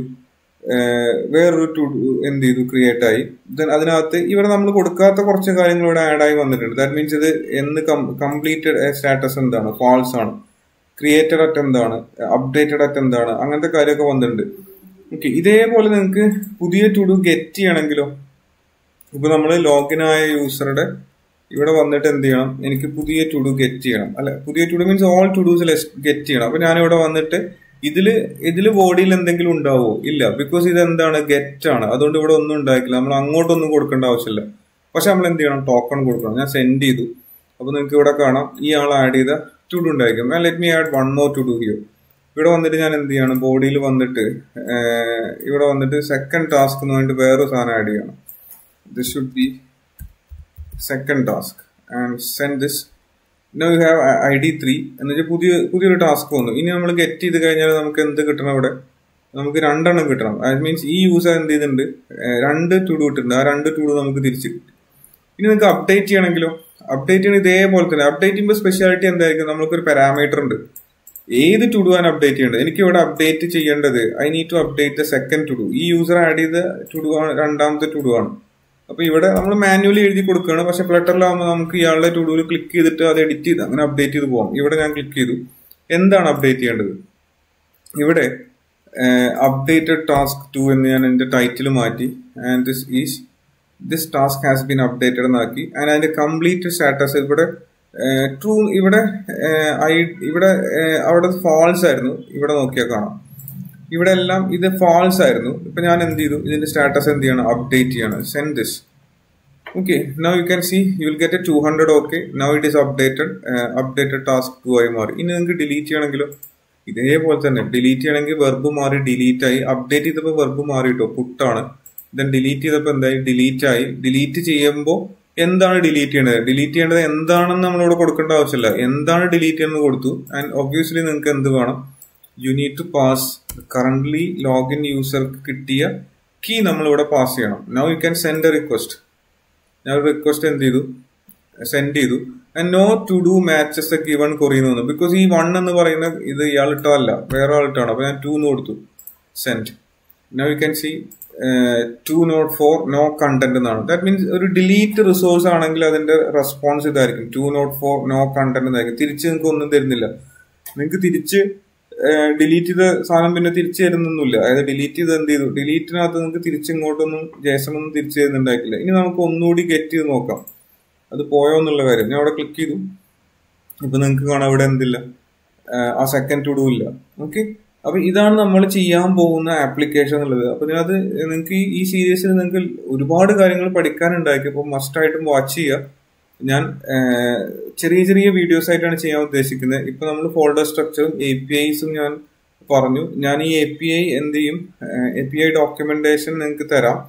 വേറൊരു ടു എന്ത് ചെയ്തു, ക്രിയേറ്റ് ആയി. ദെൻ അതിനകത്ത് ഇവിടെ നമ്മൾ കൊടുക്കാത്ത കുറച്ച് കാര്യങ്ങൾ ഇവിടെ ആഡ് ആയി വന്നിട്ടുണ്ട്. ദാറ്റ് മീൻസ് ഇത് എന്ന് കംപ്ലീറ്റഡ് സ്റ്റാറ്റസ് എന്താണ്, ഫാൾസ് ആണ്, ക്രിയേറ്റഡ് അറ്റ് എന്താണ്, അപ്ഡേറ്റഡ് അറ്റ് എന്താണ്, അങ്ങനത്തെ കാര്യമൊക്കെ വന്നിട്ടുണ്ട്. ഓക്കെ, ഇതേപോലെ നിങ്ങൾക്ക് പുതിയ ടു ഡു ഗെറ്റ് ചെയ്യണമെങ്കിലോ, ഇപ്പൊ നമ്മൾ ലോഗിൻ ആയ യൂസറുടെ ഇവിടെ വന്നിട്ട് എന്ത് ചെയ്യണം, എനിക്ക് പുതിയ ടു ഡു ഗെറ്റ് ചെയ്യണം, അല്ലെ പുതിയ to do means all to dos get ചെയ്യണം. അപ്പൊ ഞാനിവിടെ വന്നിട്ട് ഇതില് ഇതില് ബോഡിയിൽ എന്തെങ്കിലും ഉണ്ടാവോ, ഇല്ല, ബിക്കോസ് ഇത് എന്താണ്, ഗെറ്റ് ആണ്. അതുകൊണ്ട് ഇവിടെ ഒന്നും ഉണ്ടാക്കില്ല, നമ്മൾ അങ്ങോട്ടൊന്നും കൊടുക്കേണ്ട ആവശ്യമില്ല. പക്ഷെ നമ്മൾ എന്ത് ചെയ്യണം, ടോക്കൺ കൊടുക്കണം. ഞാൻ സെൻഡ് ചെയ്തു. അപ്പൊ നിങ്ങൾക്ക് ഇവിടെ കാണാം ഈ ആൾ ആഡ് ചെയ്ത ടു ഡു ഉണ്ടായിരിക്കും. Let me add one more to do here. ഇവിടെ വന്നിട്ട് ഞാൻ എന്ത് ചെയ്യണം, ബോഡിയിൽ വന്നിട്ട് ഇവിടെ വന്നിട്ട് സെക്കൻഡ് ടാസ്ക് എന്ന് പറഞ്ഞിട്ട് വേറൊരു സാധനം ആഡ് ചെയ്യണം. This should be second task and send this. Now you have I D three എന്ന് വെച്ചാൽ പുതിയ പുതിയൊരു ടാസ്ക് വന്നു. ഇനി നമ്മൾ ഗെറ്റ് ചെയ്ത് കഴിഞ്ഞാൽ നമുക്ക് എന്ത് കിട്ടണം, ഇവിടെ നമുക്ക് രണ്ടെണ്ണം കിട്ടണം. ദാറ്റ് മീൻസ് ഈ യൂസർ എന്ത് ചെയ്തിട്ടുണ്ട്, രണ്ട് ടു ഡു ഇട്ടിട്ടുണ്ട്. ആ രണ്ട് ടു ഡു നമുക്ക് തിരിച്ച് കിട്ടും. ഇനി നിങ്ങൾക്ക് അപ്ഡേറ്റ് ചെയ്യണമെങ്കിലോ, അപ്ഡേറ്റ് ചെയ്യണം ഇതേപോലെ തന്നെ. അപ്ഡേറ്റ് ചെയ്യുമ്പോൾ സ്പെഷ്യാലിറ്റി എന്തായിരിക്കും, നമുക്കൊരു പാരാമീറ്റർ ഉണ്ട്, ഏത് ടു ഡു ആണ് അപ്ഡേറ്റ് ചെയ്യേണ്ടത്. എനിക്ക് ഇവിടെ അപ്ഡേറ്റ് ചെയ്യേണ്ടത് I need to update the second to do. ഈ യൂസർ ആഡ് ചെയ്ത ടു ഡു ആണ്, രണ്ടാമത്തെ ടു ഡു ആണ്. അപ്പൊ ഇവിടെ നമ്മൾ മാനുവലി എഴുതി കൊടുക്കുകയാണ്. പക്ഷെ ഫ്ലട്ടറിലാവുമ്പോൾ നമുക്ക് ഇയാളുടെ ടു ഡുവിൽ ക്ലിക്ക് ചെയ്തിട്ട് അത് എഡിറ്റ് ചെയ്ത് അങ്ങനെ അപ്ഡേറ്റ് ചെയ്ത് പോകാം. ഇവിടെ ഞാൻ ക്ലിക്ക് ചെയ്തു. എന്താണ് അപ്ഡേറ്റ് ചെയ്യേണ്ടത്, ഇവിടെ അപ്ഡേറ്റഡ് ടാസ്ക് ടു എന്ന് ഞാൻ എന്റെ ടൈറ്റിൽ മാറ്റി. And this is this task has been updated എന്നാക്കി. ആൻഡ് അതിന്റെ കംപ്ലീറ്റ് സ്റ്റാറ്റസ് ഇവിടെ ട്രൂ, ഇവിടെ ഐ ഇവിടെ അവിടെ ഫാൾസ് ആയിരുന്നു. ഇവിടെ നോക്കിയാൽ കാണാം, ഇവിടെ എല്ലാം ഇത് ഫാൾസ് ആയിരുന്നു. ഇപ്പൊ ഞാൻ എന്ത് ചെയ്തു, ഇതിന്റെ സ്റ്റാറ്റസ് എന്ത് ചെയ്യണം, അപ്ഡേറ്റ് ചെയ്യണം. Send this. Okay, now you can see you will get a two hundred. Okay, now it is updated. Updated task two ആയി മാറി. ഇനി നിങ്ങൾക്ക് ഡിലീറ്റ് ചെയ്യണമെങ്കിലോ ഇതേപോലെ തന്നെ ഡിലീറ്റ് ചെയ്യണമെങ്കിൽ വെർബ് മാറി ഡിലീറ്റ് ആയി. അപ്ഡേറ്റ് ചെയ്തപ്പോൾ വെർബ് മാറിയിട്ടോ, പുട്ടാണ്. ദെൻ ഡിലീറ്റ് ചെയ്തപ്പോൾ എന്തായി, ഡിലീറ്റ് ആയി. ഡിലീറ്റ് ചെയ്യുമ്പോൾ എന്താണ് ഡിലീറ്റ് ചെയ്യേണ്ടത്, ഡിലീറ്റ് ചെയ്യേണ്ടത് എന്താണെന്ന് നമ്മളിവിടെ കൊടുക്കേണ്ട ആവശ്യമില്ല. എന്താണ് ഡിലീറ്റ് ചെയ്യുന്നത് കൊടുത്തു. ആൻഡ് ഒബ്വിയസ്ലി നിങ്ങൾക്ക് എന്ത് വേണം, you need to pass currently login യൂസർക്ക് കിട്ടിയ കീ നമ്മൾ ഇവിടെ പാസ് ചെയ്യണം. Now you can send a request. ഞാൻ റിക്വസ്റ്റ് എന്ത് ചെയ്തു, സെൻഡ് ചെയ്തു. And no to do matches a given query എന്ന് വന്നു. ബിക്കോസ് ഈ വൺ എന്ന് പറയുന്ന ഇത് ഇയാൾ ഇട്ടല്ല, വേറെ ആൾ ഇട്ടാണ്. അപ്പൊ ഞാൻ ടു എന്ന് കൊടുത്തു, send. Now you can see two nought four no content എന്നാണ്. ദാറ്റ് മീൻസ് ഒരു ഡിലീറ്റ് റിസോഴ്സ് ആണെങ്കിൽ അതിന്റെ റെസ്പോൺസ് ഇതായിരിക്കും, two nought four no content എന്നായിരിക്കും. തിരിച്ച് നിങ്ങൾക്ക് ഒന്നും തരുന്നില്ല. നിങ്ങൾക്ക് തിരിച്ച് ഡിലീറ്റ് ചെയ്ത സാധനം പിന്നെ തിരിച്ചു തരുന്നൊന്നുമില്ല. അതായത് ഡിലീറ്റ് ചെയ്ത് എന്ത് ചെയ്തു, ഡിലീറ്റിനകത്ത് നിങ്ങൾക്ക് തിരിച്ചിങ്ങോട്ടൊന്നും ജേസൺ ഒന്നും തിരിച്ചു തരുന്നുണ്ടായിട്ടില്ല. ഇനി നമുക്ക് ഒന്നുകൂടി ഗെറ്റ് ചെയ്ത് നോക്കാം അത് പോയോ എന്നുള്ള കാര്യം. ഞാൻ അവിടെ ക്ലിക്ക് ചെയ്തു. ഇപ്പൊ നിങ്ങൾക്ക് കാണാം ഇവിടെ എന്തില്ല, ആ സെക്കൻഡ് ടു ഡു ഇല്ല. ഓക്കെ, അപ്പൊ ഇതാണ് നമ്മൾ ചെയ്യാൻ പോകുന്ന ആപ്ലിക്കേഷൻ എന്നുള്ളത്. അപ്പൊ അത് നിങ്ങൾക്ക് ഈ സീരീസിൽ നിങ്ങൾക്ക് ഒരുപാട് കാര്യങ്ങൾ പഠിക്കാനുണ്ടായിരിക്കും. അപ്പൊ മസ്റ്റ് ആയിട്ടും വാച്ച് ചെയ്യുക. ഞാൻ ചെറിയ ചെറിയ വീഡിയോസ് ആയിട്ടാണ് ചെയ്യാൻ ഉദ്ദേശിക്കുന്നത്. ഇപ്പൊ നമ്മൾ ഫോൾഡർ സ്ട്രക്ചറും എ പി ഐസും ഞാൻ പറഞ്ഞു. ഞാൻ ഈ എ പി ഐ എന്ത് ചെയ്യും, എ പി ഐ ഡോക്യുമെന്റേഷൻ നിങ്ങൾക്ക് തരാം.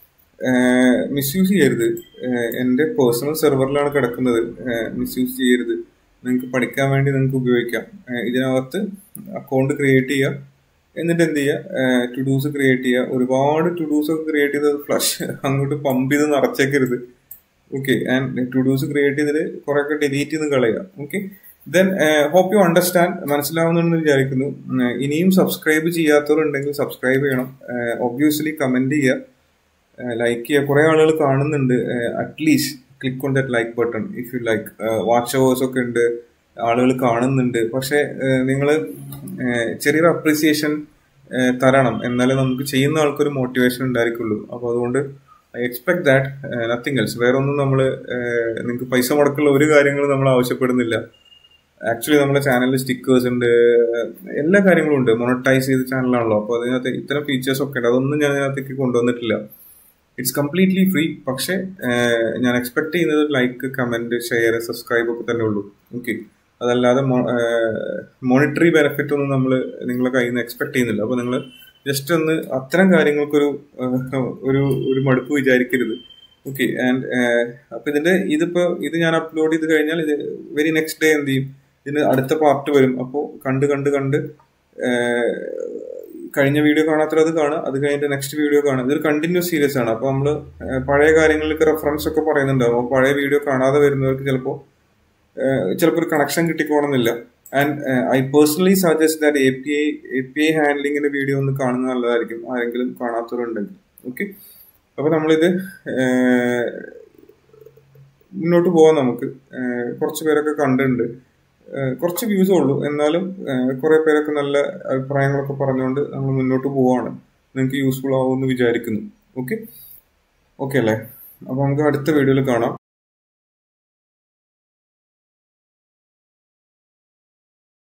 മിസ്യൂസ് ചെയ്യരുത്. എന്റെ പേഴ്സണൽ സെർവറിലാണ് കിടക്കുന്നത്. മിസ്യൂസ് ചെയ്യരുത്. നിങ്ങൾക്ക് പഠിക്കാൻ വേണ്ടി നിങ്ങൾക്ക് ഉപയോഗിക്കാം. ഇതിനകത്ത് അക്കൗണ്ട് ക്രിയേറ്റ് ചെയ്യുക, എന്നിട്ട് എന്ത് ചെയ്യുക, ടു ഡൂസ് ക്രിയേറ്റ് ചെയ്യുക. ഒരുപാട് ടു ഡൂസ് ഒക്കെ ക്രിയേറ്റ് ചെയ്ത് ഫ്ലഷ് അങ്ങോട്ട് പമ്പ് ചെയ്ത് നിറച്ചേക്കരുത്. Okay, and to dos create ചെയ്തിട്ട് കുറെ ഒക്കെ ഡിലീറ്റ് ചെയ്ത് കളയുക. Okay, then hope you understand, മനസ്സിലാവുന്നുണ്ടെന്ന് വിചാരിക്കുന്നു. ഇനിയും സബ്സ്ക്രൈബ് ചെയ്യാത്തവരുണ്ടെങ്കിൽ സബ്സ്ക്രൈബ് ചെയ്യണം. ഒബ്വിയസ്ലി കമന്റ് ചെയ്യുക, ലൈക്ക് ചെയ്യുക. കുറെ ആളുകൾ കാണുന്നുണ്ട്. At least click on that like button if you like. Watch hours ഒക്കെ ഉണ്ട്. ആളുകൾ കാണുന്നുണ്ട്. പക്ഷെ നിങ്ങൾ ചെറിയൊരു അപ്രീസിയേഷൻ തരണം, എന്നാലേ നമുക്ക് ചെയ്യുന്ന ആൾക്കൊരു മോട്ടിവേഷൻ ഉണ്ടായിരിക്കുള്ളൂ. അപ്പോൾ അതുകൊണ്ട് I expect that, nothing else. വേറെ ഒന്നും നമ്മൾ നിങ്ങൾക്ക് പൈസ മുടക്കുള്ള ഒരു കാര്യങ്ങളും നമ്മൾ ആവശ്യപ്പെടുന്നില്ല. ആക്ച്വലി നമ്മുടെ ചാനലിൽ സ്റ്റിക്കേഴ്സ് ഉണ്ട്, എല്ലാ കാര്യങ്ങളും ഉണ്ട്. മൊണറ്റൈസ് ചെയ്ത ചാനലാണല്ലോ, അപ്പോൾ അതിനകത്ത് ഇത്തരം ഫീച്ചേഴ്സ് ഒക്കെ ഉണ്ട്. അതൊന്നും ഞാൻ അതിനകത്തേക്ക് കൊണ്ടുവന്നിട്ടില്ല. It's completely free. പക്ഷെ ഞാൻ എക്സ്പെക്ട് ചെയ്യുന്നത് ലൈക്ക്, കമന്റ്, ഷെയർ, സബ്സ്ക്രൈബ് ഒക്കെ തന്നെ ഉള്ളൂ. ഓക്കെ, അതല്ലാതെ മോണിറ്ററി ബെനിഫിറ്റ് ഒന്നും നമ്മൾ നിങ്ങളെ കയ്യിൽ നിന്ന് എക്സ്പെക്ട് ചെയ്യുന്നില്ല. അപ്പോൾ നിങ്ങൾ ജസ്റ്റ് ഒന്ന് അത്തരം കാര്യങ്ങൾക്കൊരു ഒരു ഒരു മടുപ്പ് വിചാരിക്കരുത്. ഓക്കെ. ആൻഡ് അപ്പൊ ഇതിന്റെ ഇതിപ്പോ ഇത് ഞാൻ അപ്ലോഡ് ചെയ്ത് കഴിഞ്ഞാൽ ഇത് വെരി നെക്സ്റ്റ് ഡേ എന്ത് ചെയ്യും, ഇതിന് അടുത്ത പാർട്ട് വരും. അപ്പോൾ കണ്ട് കണ്ട് കണ്ട് കഴിഞ്ഞ വീഡിയോ കാണാത്തത് അത് കാണുക, അത് കഴിഞ്ഞിട്ട് നെക്സ്റ്റ് വീഡിയോ കാണുക. ഇതൊരു കണ്ടിന്യൂസ് സീരീസ് ആണ്. അപ്പൊ നമ്മള് പഴയ കാര്യങ്ങളിലേക്ക് റെഫറൻസ് ഒക്കെ പറയുന്നുണ്ടാവും. അപ്പോൾ പഴയ വീഡിയോ കാണാതെ വരുന്നവർക്ക് ചിലപ്പോൾ ചിലപ്പോൾ ഒരു കണക്ഷൻ കിട്ടിക്കോണമെന്നില്ല. And I personally suggest that A P I A P I ഹാൻഡ്ലിങ്ങിന്റെ വീഡിയോ ഒന്ന് കാണുന്നത് നല്ലതായിരിക്കും, ആരെങ്കിലും കാണാത്തവരുണ്ടെങ്കിൽ. ഓക്കെ. അപ്പൊ നമ്മളിത് മുന്നോട്ട് പോവാൻ നമുക്ക് കുറച്ച് പേരൊക്കെ കണ്ടിട്ടുണ്ട്, കുറച്ച് വ്യൂസേ ഉള്ളൂ, എന്നാലും കുറെ പേരൊക്കെ നല്ല അഭിപ്രായങ്ങളൊക്കെ പറഞ്ഞുകൊണ്ട് നമ്മൾ മുന്നോട്ട് പോവാണ്. നിങ്ങൾക്ക് യൂസ്ഫുൾ ആവുമെന്ന് വിചാരിക്കുന്നു. ഓക്കെ ഓക്കെ അല്ലേ? അപ്പൊ നമുക്ക് അടുത്ത വീഡിയോയിൽ കാണാം.